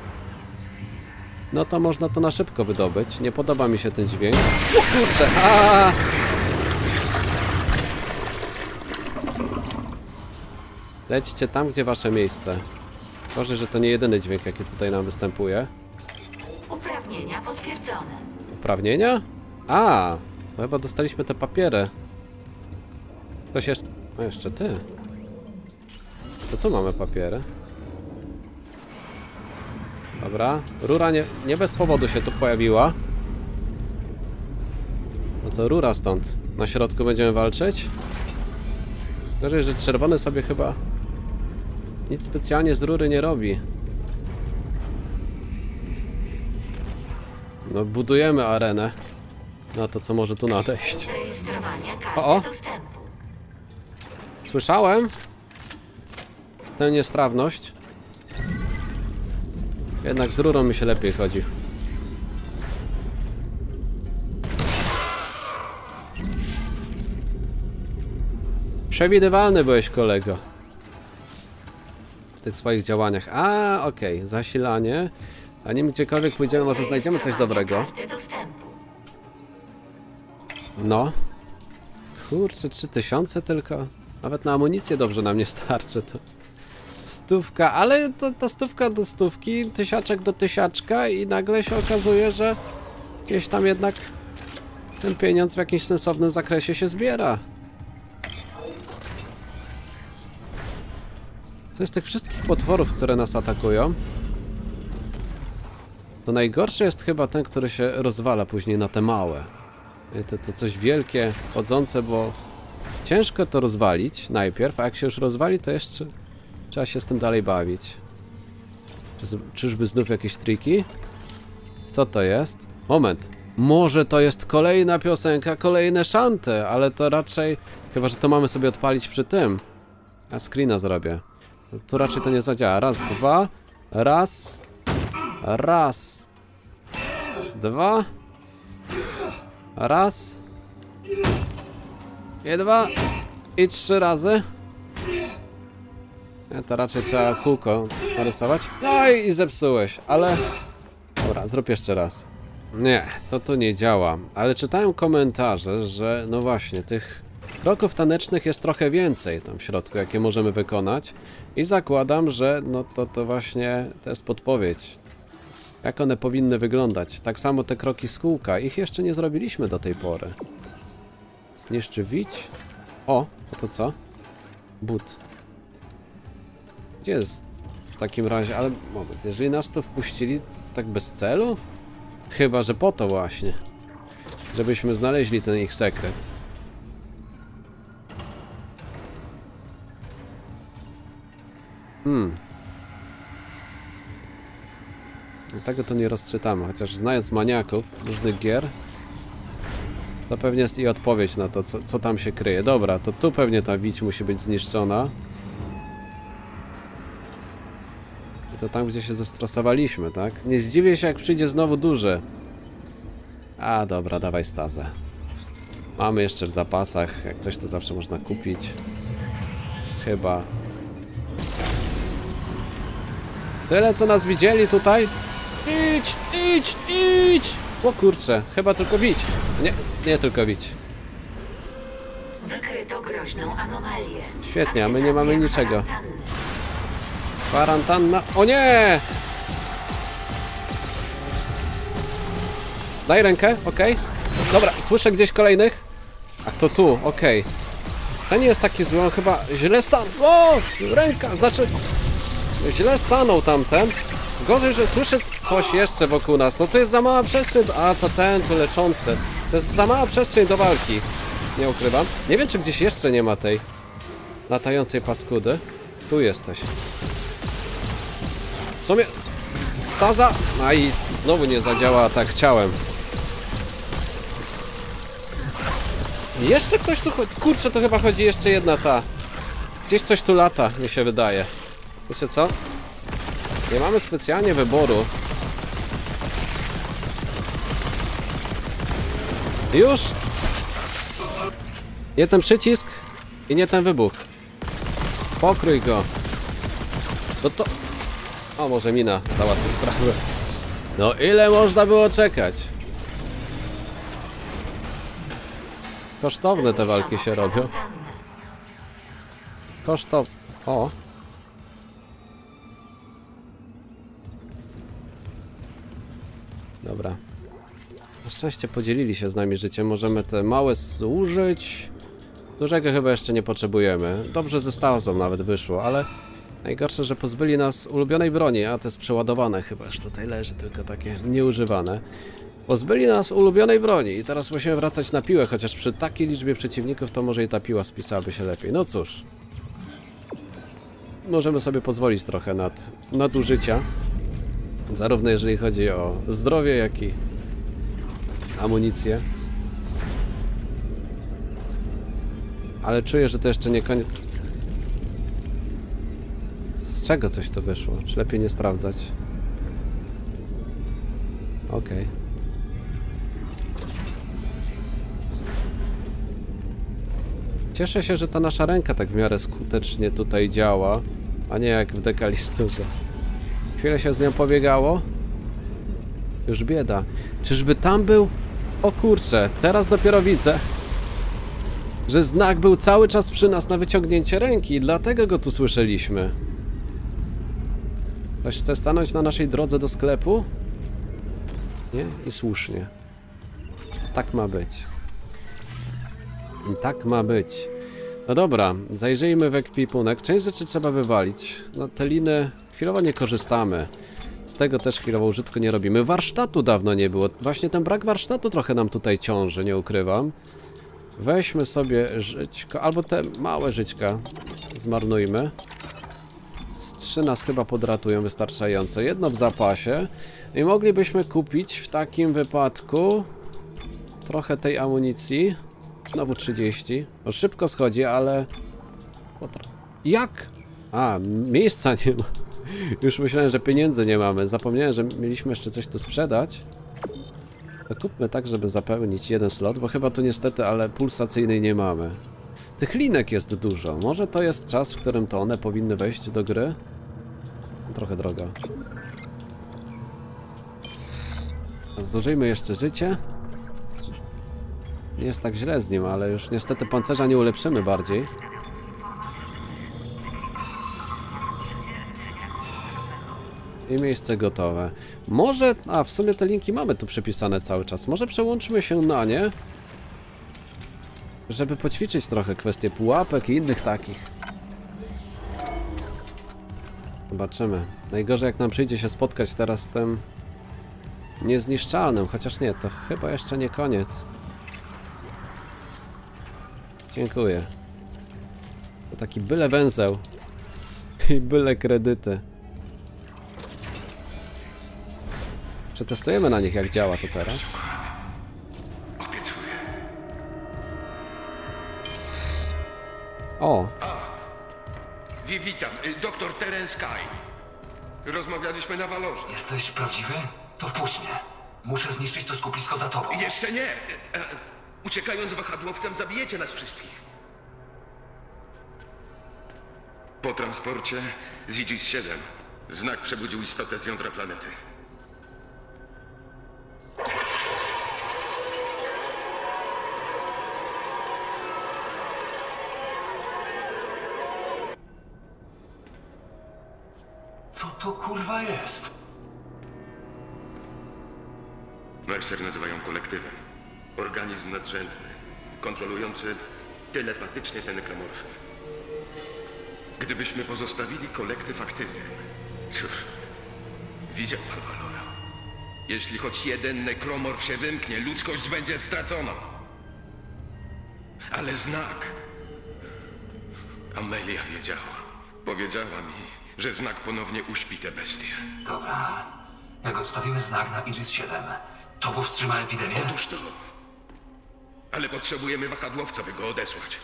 no to można to na szybko wydobyć. Nie podoba mi się ten dźwięk. O kurczę! A! Lećcie tam, gdzie wasze miejsce. Gorzej, że to nie jedyny dźwięk, jaki tutaj nam występuje. Uprawnienia potwierdzone. Uprawnienia? A! No chyba dostaliśmy te papiery. Ktoś jeszcze... A jeszcze ty. To tu mamy papiery. Dobra, rura nie, nie bez powodu się tu pojawiła. No co, rura stąd? Na środku będziemy walczyć? Gorzej, że czerwony sobie chyba nic specjalnie z rury nie robi. No budujemy arenę na to, co może tu nadejść. O, o! Słyszałem tę niestrawność. Jednak z rurą mi się lepiej chodzi. Przewidywalny byłeś, kolego. W tych swoich działaniach. A, okej, okay. Zasilanie. A nim gdziekolwiek pójdziemy, może znajdziemy coś dobrego. No. Kurczę, trzy tysiące tylko. Nawet na amunicję dobrze nam nie starczy to. Stówka, ale to, ta stówka do stówki, tysiaczek do tysiaczka i nagle się okazuje, że gdzieś tam jednak ten pieniądz w jakimś sensownym zakresie się zbiera. To jest tych wszystkich potworów, które nas atakują. To najgorszy jest chyba ten, który się rozwala później na te małe. To, to coś wielkie, chodzące, bo ciężko to rozwalić najpierw, a jak się już rozwali, to jeszcze trzeba się z tym dalej bawić. Czy, czyżby znów jakieś triki? Co to jest? Moment. Może to jest kolejna piosenka, kolejne szanty, ale to raczej... Chyba, że to mamy sobie odpalić przy tym. A screena zrobię. Tu raczej to nie zadziała. Raz, dwa. Raz. Raz. Dwa. Raz. I dwa. I trzy razy. Nie, to raczej trzeba kółko narysować. No i zepsułeś, ale... Dobra, zrób jeszcze raz. Nie, to tu nie działa. Ale czytałem komentarze, że no właśnie, tych kroków tanecznych jest trochę więcej tam w środku, jakie możemy wykonać. I zakładam, że no to, to właśnie to jest podpowiedź. Jak one powinny wyglądać. Tak samo te kroki z kółka. Ich jeszcze nie zrobiliśmy do tej pory. Zniszczywić. O, a to co? But. Gdzie jest w takim razie? Ale moment, jeżeli nas tu wpuścili, to tak bez celu? Chyba, że po to właśnie. Żebyśmy znaleźli ten ich sekret. Hmm. Tego to nie rozczytamy, chociaż znając maniaków różnych gier, to pewnie jest i odpowiedź na to, co, co tam się kryje. Dobra, to tu pewnie ta wić musi być zniszczona. I to tam, gdzie się zestresowaliśmy, tak? Nie zdziwię się, jak przyjdzie znowu duże. A, dobra, dawaj stazę. Mamy jeszcze w zapasach, jak coś to zawsze można kupić. Chyba. Tyle, co nas widzieli tutaj. Idź, idź, idź! O kurczę, chyba tylko wić. Nie, nie tylko wić. Wykryto groźną anomalię. Świetnie, a my nie mamy niczego. Kwarantanna. O nie! Daj rękę, okej. Okay. Dobra, słyszę gdzieś kolejnych. Ach, to tu, okej. Okay. To nie jest taki zły, on chyba źle stanął. O! Ręka, znaczy... Źle stanął tamten. Gorzej, że słyszę coś jeszcze wokół nas. No to jest za mała przestrzeń. A, to ten tu leczący. To jest za mała przestrzeń do walki. Nie ukrywam. Nie wiem, czy gdzieś jeszcze nie ma tej latającej paskudy. Tu jesteś. W sumie... Staza... A i znowu nie zadziała tak chciałem. Jeszcze ktoś tu chodzi. Kurczę, to chyba chodzi jeszcze jedna ta. Gdzieś coś tu lata, mi się wydaje. Wiecie co? Nie mamy specjalnie wyboru. Już? Nie ten przycisk i nie ten wybuch. Pokrój go. No to... O, może mina załatwi sprawę. No ile można było czekać? Kosztowne te walki się robią. Kosztowne. O. Dobra. Na szczęście podzielili się z nami życiem. Możemy te małe zużyć. Dużego chyba jeszcze nie potrzebujemy. Dobrze ze stazą nawet wyszło, ale najgorsze, że pozbyli nas ulubionej broni, a to jest przeładowane chyba, już tutaj leży, tylko takie nieużywane. Pozbyli nas ulubionej broni i teraz musimy wracać na piłę, chociaż przy takiej liczbie przeciwników to może i ta piła spisałaby się lepiej. No cóż. Możemy sobie pozwolić trochę nad nadużycia. Zarówno jeżeli chodzi o zdrowie, jak i amunicję. Ale czuję, że to jeszcze nie koniec. Z czego coś to wyszło? Czy lepiej nie sprawdzać? Okej. Okay. Cieszę się, że ta nasza ręka tak w miarę skutecznie tutaj działa, a nie jak w Dekalisturze. Chwilę się z nią pobiegało. Już bieda. Czyżby tam był? O kurczę, teraz dopiero widzę, że znak był cały czas przy nas na wyciągnięcie ręki i dlatego go tu słyszeliśmy. Ktoś chce stanąć na naszej drodze do sklepu? Nie? I słusznie. Tak ma być. I tak ma być. No dobra, zajrzyjmy w ekwipunek. Część rzeczy trzeba wywalić. No te liny chwilowo nie korzystamy. Z tego też chwilowo użytku nie robimy. Warsztatu dawno nie było. Właśnie ten brak warsztatu trochę nam tutaj ciąży, nie ukrywam. Weźmy sobie żyćko, albo te małe żyćka zmarnujmy. Z trzy nas chyba podratują wystarczająco. Jedno w zapasie. I moglibyśmy kupić w takim wypadku trochę tej amunicji. Znowu trzydzieści. O, szybko schodzi, ale... Jak? A, miejsca nie ma. Już myślałem, że pieniędzy nie mamy. Zapomniałem, że mieliśmy jeszcze coś tu sprzedać. To kupmy tak, żeby zapełnić jeden slot, bo chyba tu niestety, ale pulsacyjnej nie mamy. Tych linek jest dużo. Może to jest czas, w którym to one powinny wejść do gry? Trochę drogo. Zużyjmy jeszcze życie. Nie jest tak źle z nim, ale już niestety pancerza nie ulepszymy bardziej. I miejsce gotowe. Może... A, w sumie te linki mamy tu przypisane cały czas. Może przełączmy się na nie, żeby poćwiczyć trochę kwestie pułapek i innych takich. Zobaczymy. Najgorzej jak nam przyjdzie się spotkać teraz z tym niezniszczalnym, chociaż nie, to chyba jeszcze nie koniec. Dziękuję. To taki byle węzeł i byle kredyty. Przetestujemy na nich, jak działa to teraz. Obiecuję. O! Wi- Witam, y, doktor Terence Kine. Rozmawialiśmy na Walorze. Jesteś prawdziwy? To wpuść mnie. Muszę zniszczyć to skupisko za tobą. Jeszcze nie. E, e, uciekając wahadłowcem zabijecie nas wszystkich. Po transporcie z Aegis siedem znak przebudził istotę z jądra planety. Co to kurwa jest? Mercer nazywa ją kolektywem. Organizm nadrzędny, kontrolujący telepatycznie te nekromorfy. Gdybyśmy pozostawili kolektyw aktywny, cóż, widział pan Valora. Jeśli choć jeden nekromorf się wymknie, ludzkość będzie stracona. Ale znak... Amelia wiedziała. Powiedziała mi, że znak ponownie uśpi tę bestię. Dobra. Jak odstawimy znak na Aegis siedem, to powstrzyma epidemię? Otóż to. Ale potrzebujemy wahadłowca, by go odesłać.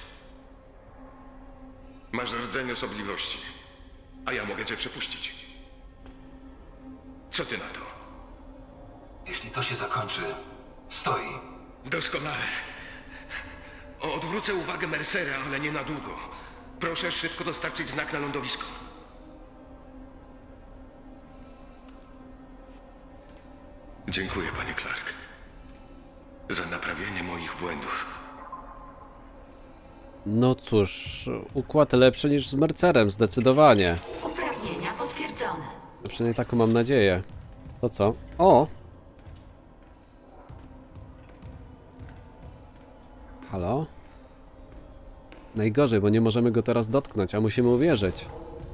Masz rdzeń osobliwości, a ja mogę cię przepuścić. Co ty na to? Jeśli to się zakończy, stoi. Doskonale. Odwrócę uwagę Mercera, ale nie na długo. Proszę szybko dostarczyć znak na lądowisko. Dziękuję, panie Clark, za naprawienie moich błędów. No cóż, układ lepszy niż z Mercerem, zdecydowanie. Uprawnienia potwierdzone. Przynajmniej taką mam nadzieję. To co? O! Halo? Najgorzej, bo nie możemy go teraz dotknąć, a musimy uwierzyć.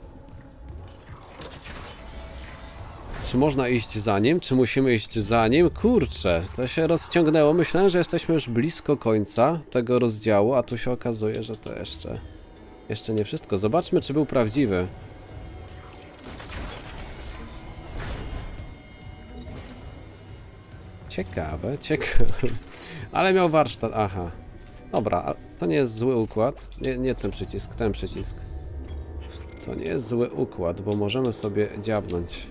Czy można iść za nim? Czy musimy iść za nim? Kurczę, to się rozciągnęło. Myślałem, że jesteśmy już blisko końca tego rozdziału, a tu się okazuje, że to jeszcze... Jeszcze nie wszystko. Zobaczmy, czy był prawdziwy. Ciekawe, ciekawe. Ale miał warsztat, aha. Dobra, to nie jest zły układ. Nie, nie ten przycisk, ten przycisk. To nie jest zły układ, bo możemy sobie dziabnąć.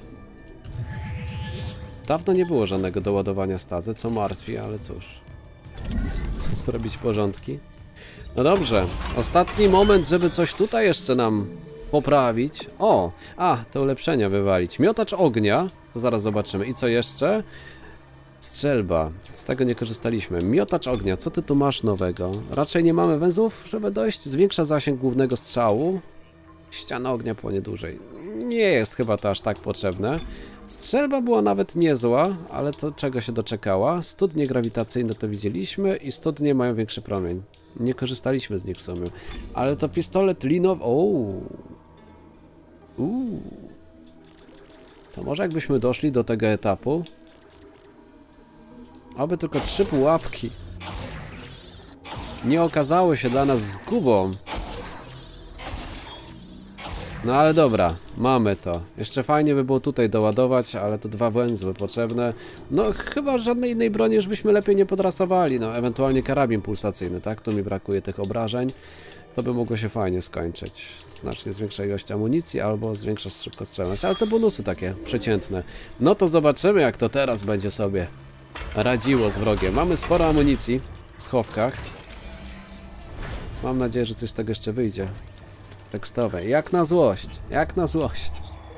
Dawno nie było żadnego doładowania stazy, co martwi, ale cóż. Zrobić porządki. No dobrze, ostatni moment, żeby coś tutaj jeszcze nam poprawić. O, a, te ulepszenia wywalić. Miotacz ognia, to zaraz zobaczymy. I co jeszcze? Strzelba, z tego nie korzystaliśmy. Miotacz ognia, co ty tu masz nowego? Raczej nie mamy węzłów, żeby dojść. Zwiększa zasięg głównego strzału. Ściana ognia płonie dłużej. Nie jest chyba to aż tak potrzebne. Strzelba była nawet niezła, ale to czego się doczekała? Studnie grawitacyjne to widzieliśmy i studnie mają większy promień. Nie korzystaliśmy z nich w sumie. Ale to pistolet linowy... Ouu. Uuu. To może jakbyśmy doszli do tego etapu? Aby tylko trzy pułapki nie okazały się dla nas zgubą. No ale dobra, mamy to. Jeszcze fajnie by było tutaj doładować, ale to dwa węzły potrzebne. No chyba żadnej innej broni już byśmy lepiej nie podrasowali. No ewentualnie karabin pulsacyjny, tak? Tu mi brakuje tych obrażeń. To by mogło się fajnie skończyć. Znacznie zwiększa ilość amunicji albo zwiększa szybkostrzelność. Ale te bonusy takie przeciętne. No to zobaczymy, jak to teraz będzie sobie radziło z wrogiem. Mamy sporo amunicji w schowkach. Więc mam nadzieję, że coś z tego jeszcze wyjdzie. Tekstowe. Jak na złość. Jak na złość.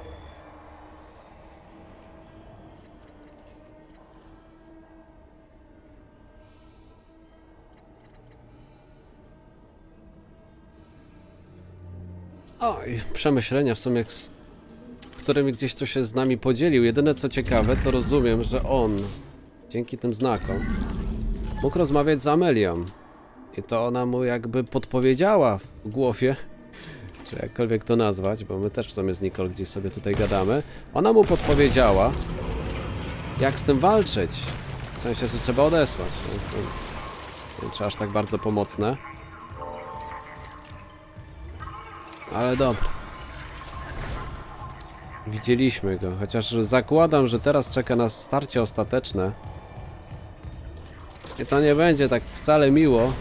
Oj, przemyślenia w sumie, z którymi gdzieś tu się z nami podzielił. Jedyne co ciekawe, to rozumiem, że on, dzięki tym znakom, mógł rozmawiać z Amelią. I to ona mu jakby podpowiedziała w głowie, czy jakkolwiek to nazwać, bo my też w sumie z Nicole gdzieś sobie tutaj gadamy. Ona mu podpowiedziała, jak z tym walczyć. W sensie, że trzeba odesłać. Nie wiem, czy aż tak bardzo pomocne. Ale dobra. Widzieliśmy go, chociaż zakładam, że teraz czeka nas starcie ostateczne. I to nie będzie tak wcale miło,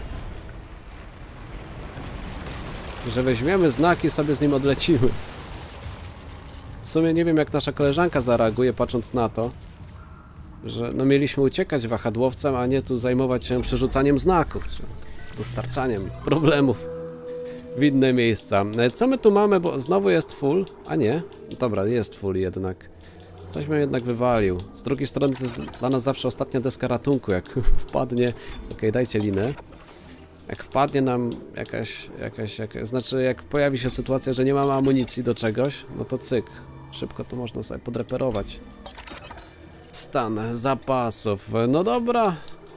że weźmiemy znaki i sobie z nim odlecimy. W sumie nie wiem, jak nasza koleżanka zareaguje, patrząc na to, że no mieliśmy uciekać wahadłowcem, a nie tu zajmować się przerzucaniem znaków, czy dostarczaniem problemów w inne miejsca. Co my tu mamy, bo znowu jest full, a nie, dobra, jest full jednak. Coś mnie jednak wywalił. Z drugiej strony to jest dla nas zawsze ostatnia deska ratunku, jak wpadnie, okej, okay, dajcie linę. Jak wpadnie nam jakaś, jakaś, jakaś, znaczy jak pojawi się sytuacja, że nie mamy amunicji do czegoś, no to cyk, szybko to można sobie podreperować. Stan zapasów, no dobra.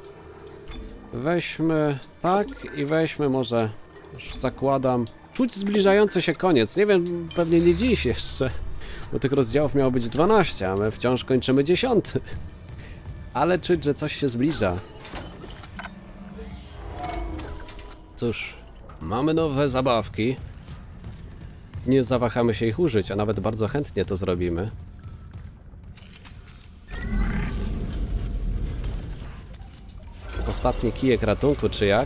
Weźmy tak i weźmy może, już zakładam, czuć zbliżający się koniec, nie wiem, pewnie nie dziś jeszcze, bo tych rozdziałów miało być dwanaście, a my wciąż kończymy dziesiąty. Ale czuć, że coś się zbliża. Cóż, mamy nowe zabawki. Nie zawahamy się ich użyć, a nawet bardzo chętnie to zrobimy. Ostatni kijek ratunku, czy jak?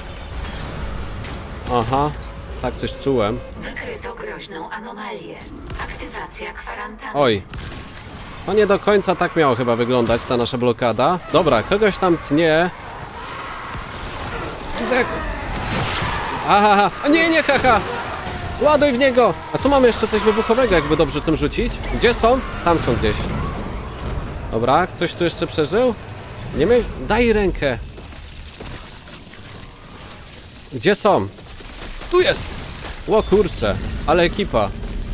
Aha, tak coś czułem. Wykryto groźną anomalię. Aktywacja kwarantanny. Oj. No nie do końca tak miało chyba wyglądać ta nasza blokada. Dobra, kogoś tam tnie. Widzę jak... Aha, nie, nie, haha! Ładuj w niego! A tu mamy jeszcze coś wybuchowego, jakby dobrze tym rzucić. Gdzie są? Tam są gdzieś. Dobra, ktoś tu jeszcze przeżył? Nie my... Daj rękę! Gdzie są? Tu jest! Ło kurczę, ale ekipa.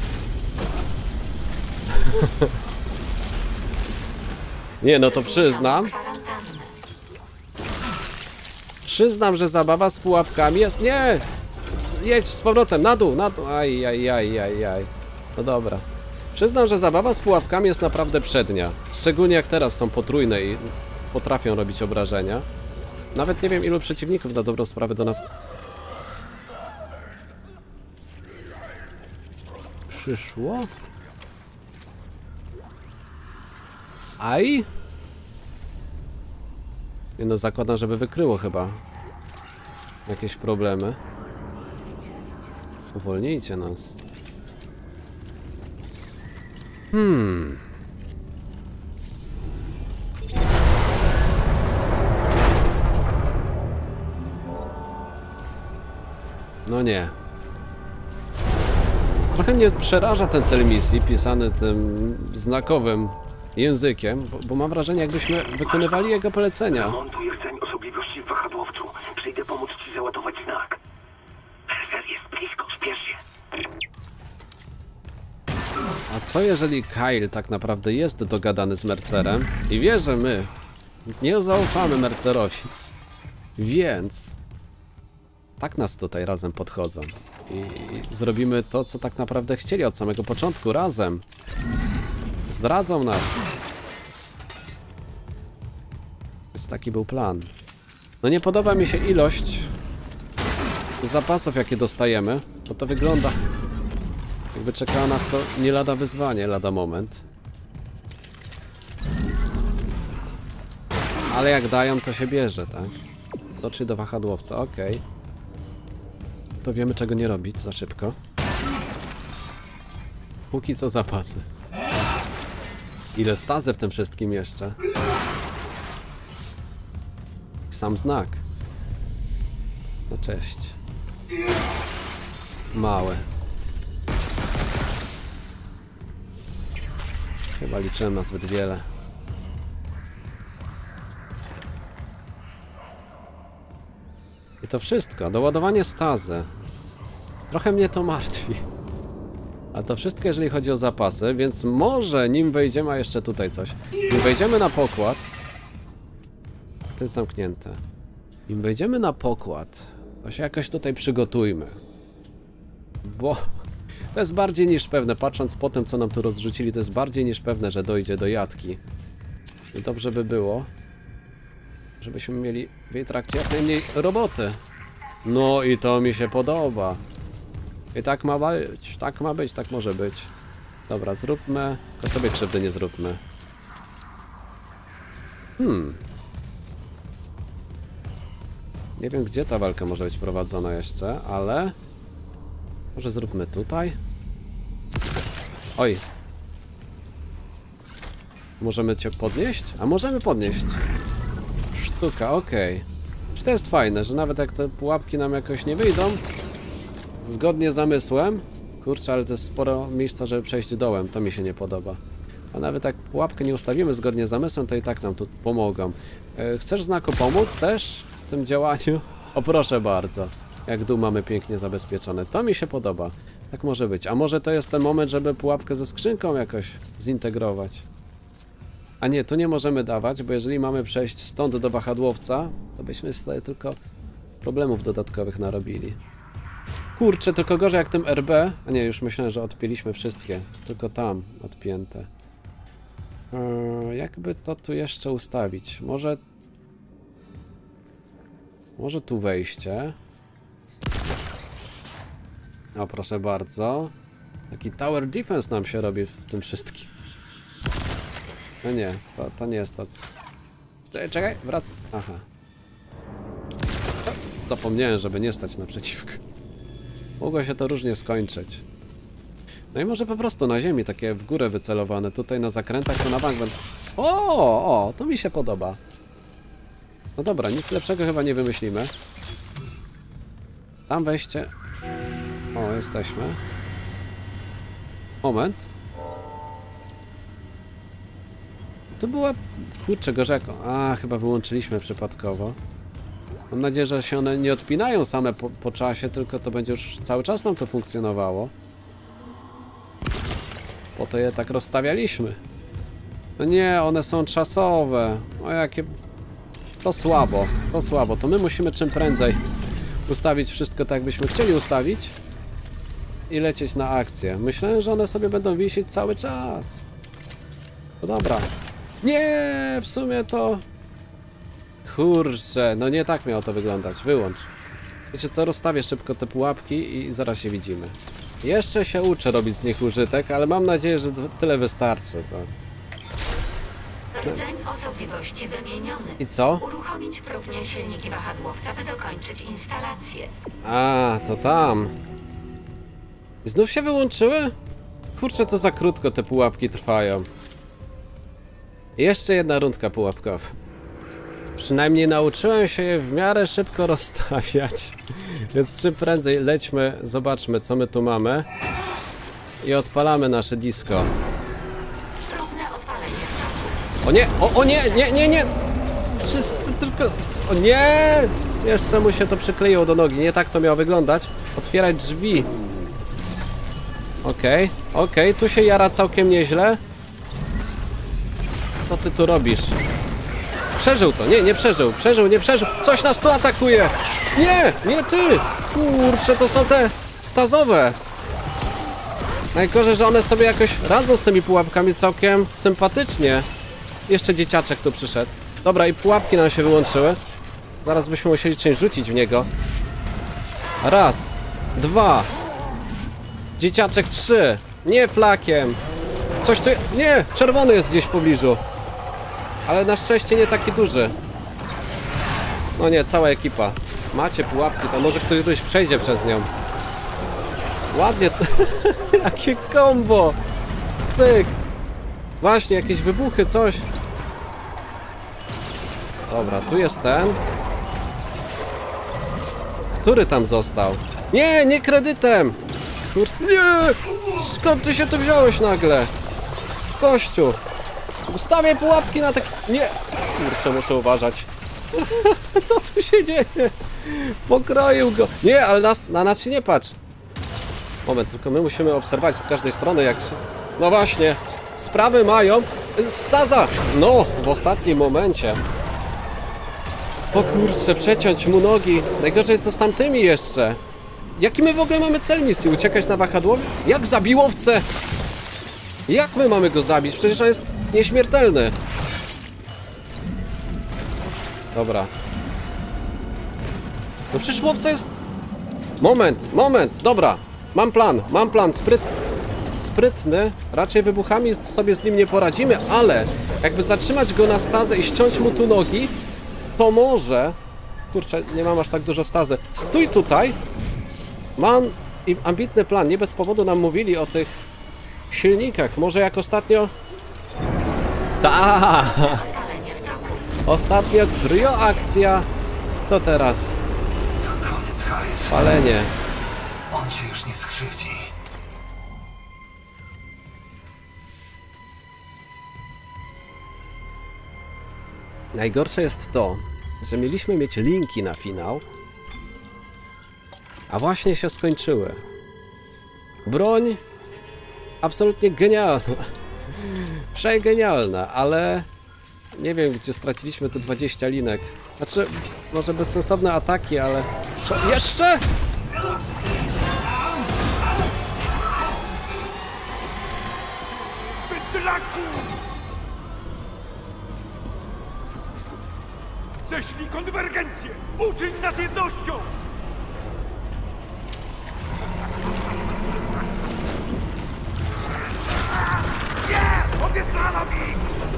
Nie, no to przyznam. Przyznam, że zabawa z pułapkami jest... Nie! Jedź z powrotem, na dół, na dół. Aj, aj, aj, aj, aj. No dobra. Przyznam, że zabawa z pułapkami jest naprawdę przednia. Szczególnie jak teraz są potrójne i potrafią robić obrażenia. Nawet nie wiem, ilu przeciwników na dobrą sprawę do nas przyszło. Aj? Nie no, zakładam, żeby wykryło chyba jakieś problemy. Uwolnijcie nas. Hmm. No nie. Trochę mnie przeraża ten cel misji, pisany tym znakowym językiem, bo, bo mam wrażenie, jakbyśmy wykonywali jego polecenia. Remontuję rdzeń osobliwości w wahadłowcu. Przyjdę pomóc ci załadować znak. Mercer jest blisko, spiesz się. A co jeżeli Kyle tak naprawdę jest dogadany z Mercerem i wie, że my nie zaufamy Mercerowi, więc tak nas tutaj razem podchodzą i zrobimy to, co tak naprawdę chcieli od samego początku razem. Zdradzą nas. Więc taki był plan. No nie podoba mi się ilość zapasów, jakie dostajemy, bo to wygląda, jakby czekało nas to nie lada wyzwanie, lada moment. Ale jak dają, to się bierze, tak? Dotrzyj do wahadłowca, okej. Okay. To wiemy, czego nie robić za szybko. Póki co zapasy. Ile stazy w tym wszystkim jeszcze? sam znak. No cześć. Małe. Chyba liczyłem na zbyt wiele. I to wszystko. Doładowanie stazy. Trochę mnie to martwi. A to wszystko, jeżeli chodzi o zapasy, więc może nim wejdziemy, a jeszcze tutaj coś. Nim wejdziemy na pokład... To jest zamknięte. Nim wejdziemy na pokład, to się jakoś tutaj przygotujmy. Bo... To jest bardziej niż pewne, patrząc po tym, co nam tu rozrzucili, to jest bardziej niż pewne, że dojdzie do jatki. I dobrze by było, żebyśmy mieli w jej trakcie jak najmniej roboty. No i to mi się podoba. I tak ma być, tak ma być, tak może być. Dobra, zróbmy, tylko sobie krzywdy nie zróbmy. Hmm. Nie wiem, gdzie ta walka może być prowadzona jeszcze, ale... Może zróbmy tutaj? Oj. Możemy cię podnieść? A możemy podnieść. Sztuka, okej. Okay. Czy to jest fajne, że nawet jak te pułapki nam jakoś nie wyjdą, zgodnie z zamysłem... Kurczę, ale to jest sporo miejsca, żeby przejść dołem. To mi się nie podoba. A nawet jak pułapkę nie ustawimy zgodnie z zamysłem, to i tak nam tu pomogą. E, chcesz znaku pomóc też w tym działaniu? O, proszę bardzo. Jak dół mamy pięknie zabezpieczone. To mi się podoba. Tak może być. A może to jest ten moment, żeby pułapkę ze skrzynką jakoś zintegrować? A nie, tu nie możemy dawać, bo jeżeli mamy przejść stąd do wahadłowca, to byśmy sobie tylko problemów dodatkowych narobili. Kurczę, tylko gorzej jak tym R B. A nie, już myślałem, że odpięliśmy wszystkie. Tylko tam odpięte. Eee, jakby to tu jeszcze ustawić? Może... Może tu wejście. O, proszę bardzo. Taki tower defense nam się robi w tym wszystkim. No nie, to, to nie jest to. Czekaj, czekaj, wrac... Aha. Zapomniałem, żeby nie stać naprzeciwko. Mogło się to różnie skończyć. No i może po prostu na ziemi, takie w górę wycelowane. Tutaj na zakrętach to na bank będą... O, o, to mi się podoba. No dobra, nic lepszego chyba nie wymyślimy. Tam wejście... O, jesteśmy. Moment. To była... Kurczę, gorzeko. A, chyba wyłączyliśmy przypadkowo. Mam nadzieję, że się one nie odpinają same po, po czasie, tylko to będzie już cały czas nam to funkcjonowało. Po to je tak rozstawialiśmy. No nie, one są czasowe. O jakie... To słabo, to słabo. To my musimy czym prędzej ustawić wszystko tak, jakbyśmy chcieli ustawić i lecieć na akcję. Myślałem, że one sobie będą wisieć cały czas. No dobra. Nie, w sumie to... Kurczę, no nie tak miało to wyglądać. Wyłącz. Wiecie co, rozstawię szybko te pułapki i zaraz się widzimy. Jeszcze się uczę robić z nich użytek, ale mam nadzieję, że tyle wystarczy. To... Rdzeń osobliwości wymieniony. I co? Uruchomić próbnie silniki wahadłowca, by dokończyć instalację. A, to tam. I znów się wyłączyły? Kurczę, to za krótko te pułapki trwają. Jeszcze jedna rundka pułapkowa. Przynajmniej nauczyłem się je w miarę szybko rozstawiać. Więc czym prędzej lećmy, zobaczmy co my tu mamy. I odpalamy nasze disco. O nie, o, o nie, nie, nie, nie! Wszyscy tylko... O nie! Jeszcze mu się to przykleiło do nogi, nie tak to miało wyglądać. Otwierać drzwi. Okej, okay, okej, okay. Tu się jara całkiem nieźle. Co ty tu robisz? Przeżył to, nie, nie przeżył, przeżył, nie przeżył. Coś nas tu atakuje! Nie, nie ty! Kurczę, to są te stazowe. Najgorzej, że one sobie jakoś radzą z tymi pułapkami całkiem sympatycznie. Jeszcze dzieciaczek tu przyszedł. Dobra, i pułapki nam się wyłączyły. Zaraz byśmy musieli czymś rzucić w niego. Raz, dwa. Dzieciaczek trzy. Nie flakiem. Coś tu... Nie, czerwony jest gdzieś w pobliżu. Ale na szczęście nie taki duży. No nie, cała ekipa. Macie pułapki, to może ktoś przejdzie przez nią. Ładnie. Jakie combo. Cyk. Właśnie, jakieś wybuchy, coś. Dobra, tu jest ten. Który tam został? Nie, nie kredytem! Kur... Nie! Skąd ty się tu wziąłeś nagle? Kościu! Ustawię pułapki na taki... Nie! Kurczę, muszę uważać. Co tu się dzieje? Pokroił go. Nie, ale nas, na nas się nie patrz. Moment, tylko my musimy obserwować z każdej strony jak... No właśnie. Sprawy mają... Staza! No, w ostatnim momencie. O kurczę, przeciąć mu nogi. Najgorzej to z tamtymi jeszcze. Jaki my w ogóle mamy cel misji? Uciekać na wahadłowie? Jak zabiłowce? Jak my mamy go zabić? Przecież on jest nieśmiertelny. Dobra. No przecież łowca jest... Moment, moment, dobra. Mam plan, mam plan, spryt... sprytny. Raczej wybuchami sobie z nim nie poradzimy, ale jakby zatrzymać go na stazę i ściąć mu tu nogi, to może... Kurczę, nie mam aż tak dużo stazy. Stój tutaj! Mam ambitny plan. Nie bez powodu nam mówili o tych silnikach. Może jak ostatnio... Ta. Ostatnio kryoakcja. To teraz... To koniec, Harris. Palenie. On cię już nie skrzywdzi. Najgorsze jest to, że mieliśmy mieć linki na finał, a właśnie się skończyły. Broń absolutnie genialna. Przegenialna, ale nie wiem, gdzie straciliśmy te dwadzieścia linek. Znaczy, może bezsensowne ataki, ale... Co? Jeszcze?! Bydlaku! Ześlij konwergencję! Uczyń nas jednością! Nie! Obiecano mi!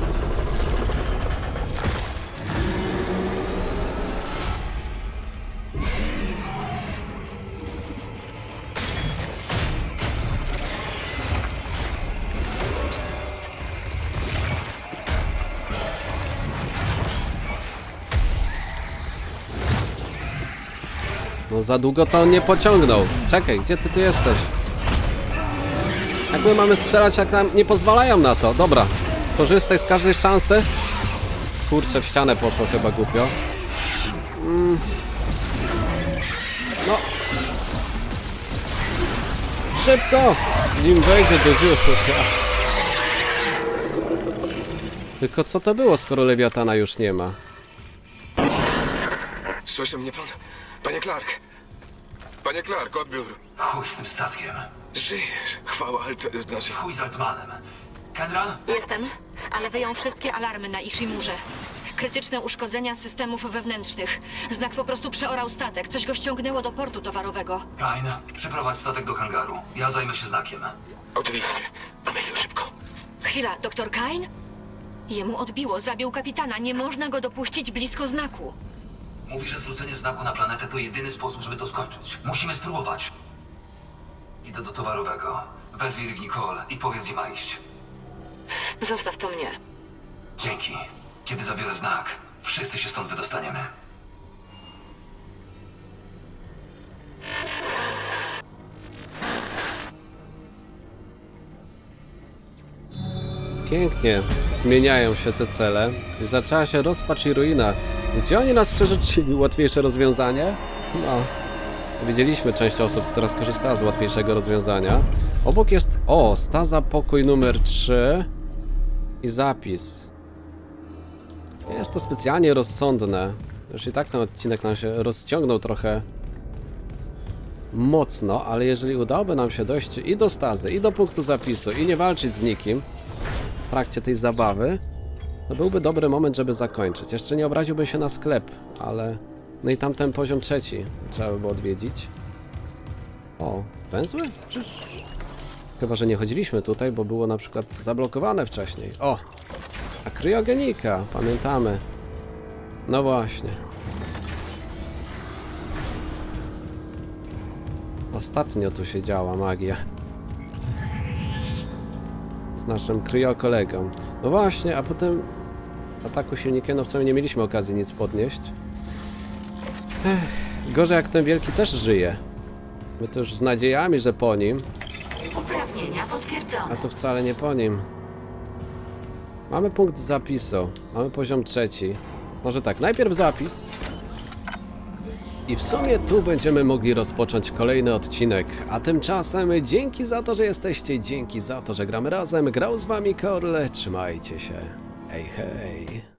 No za długo to on nie pociągnął. Czekaj, gdzie ty tu jesteś? Jak my mamy strzelać, jak nam nie pozwalają na to? Dobra, korzystaj z każdej szansy. Kurczę, w ścianę poszło chyba głupio. Mm. No. Szybko! Nim wejdzie do dziusu. Tylko co to było, skoro Lewiatana już nie ma? Słyszy mnie pan? Panie Clark! Panie Clark, odbiór! Chuj z tym statkiem. Żyjesz, chwała, ale to znaczy... Chuj z Altmanem. Kendra? Jestem, ale wyjął wszystkie alarmy na Ishimurze. Krytyczne uszkodzenia systemów wewnętrznych. Znak po prostu przeorał statek. Coś go ściągnęło do portu towarowego. Kain, przeprowadź statek do hangaru. Ja zajmę się znakiem. Oczywiście. Amelio, szybko. Chwila, doktor Kain? Jemu odbiło, zabił kapitana. Nie można go dopuścić blisko znaku. Mówi, że zwrócenie znaku na planetę to jedyny sposób, żeby to skończyć. Musimy spróbować. Idę do towarowego. Wezwij Rick Nicole i powiedz, gdzie ma iść. Zostaw to mnie. Dzięki. Kiedy zabiorę znak, wszyscy się stąd wydostaniemy. Pięknie zmieniają się te cele. I zaczęła się rozpacz i ruina. Gdzie oni nas przerzucili? Łatwiejsze rozwiązanie? No. Widzieliśmy część osób, która skorzystała z łatwiejszego rozwiązania. Obok jest... O! Staza, pokój numer trzy. I zapis. Nie jest to specjalnie rozsądne. Już i tak ten odcinek nam się rozciągnął trochę mocno, ale jeżeli udałoby nam się dojść i do stazy, i do punktu zapisu, i nie walczyć z nikim w trakcie tej zabawy, to byłby dobry moment, żeby zakończyć. Jeszcze nie obraziłbym się na sklep, ale... No i tamten poziom trzeci trzeba by było odwiedzić. O, węzły? Czyż... Chyba, że nie chodziliśmy tutaj, bo było na przykład zablokowane wcześniej. O! A kryogenika, pamiętamy. No właśnie. Ostatnio tu się działa magia. Z naszym kryokolegą. No właśnie, a potem ataku silnikiem, no w sumie nie mieliśmy okazji nic podnieść. Ech. Gorzej jak ten wielki też żyje. My to już z nadziejami, że po nim. Uprawnienia potwierdzone. A to wcale nie po nim. Mamy punkt zapisu. Mamy poziom trzeci. Może tak, najpierw zapis. I w sumie tu będziemy mogli rozpocząć kolejny odcinek. A tymczasem dzięki za to, że jesteście. Dzięki za to, że gramy razem. Grał z wami Korle. Trzymajcie się. Hej, hej.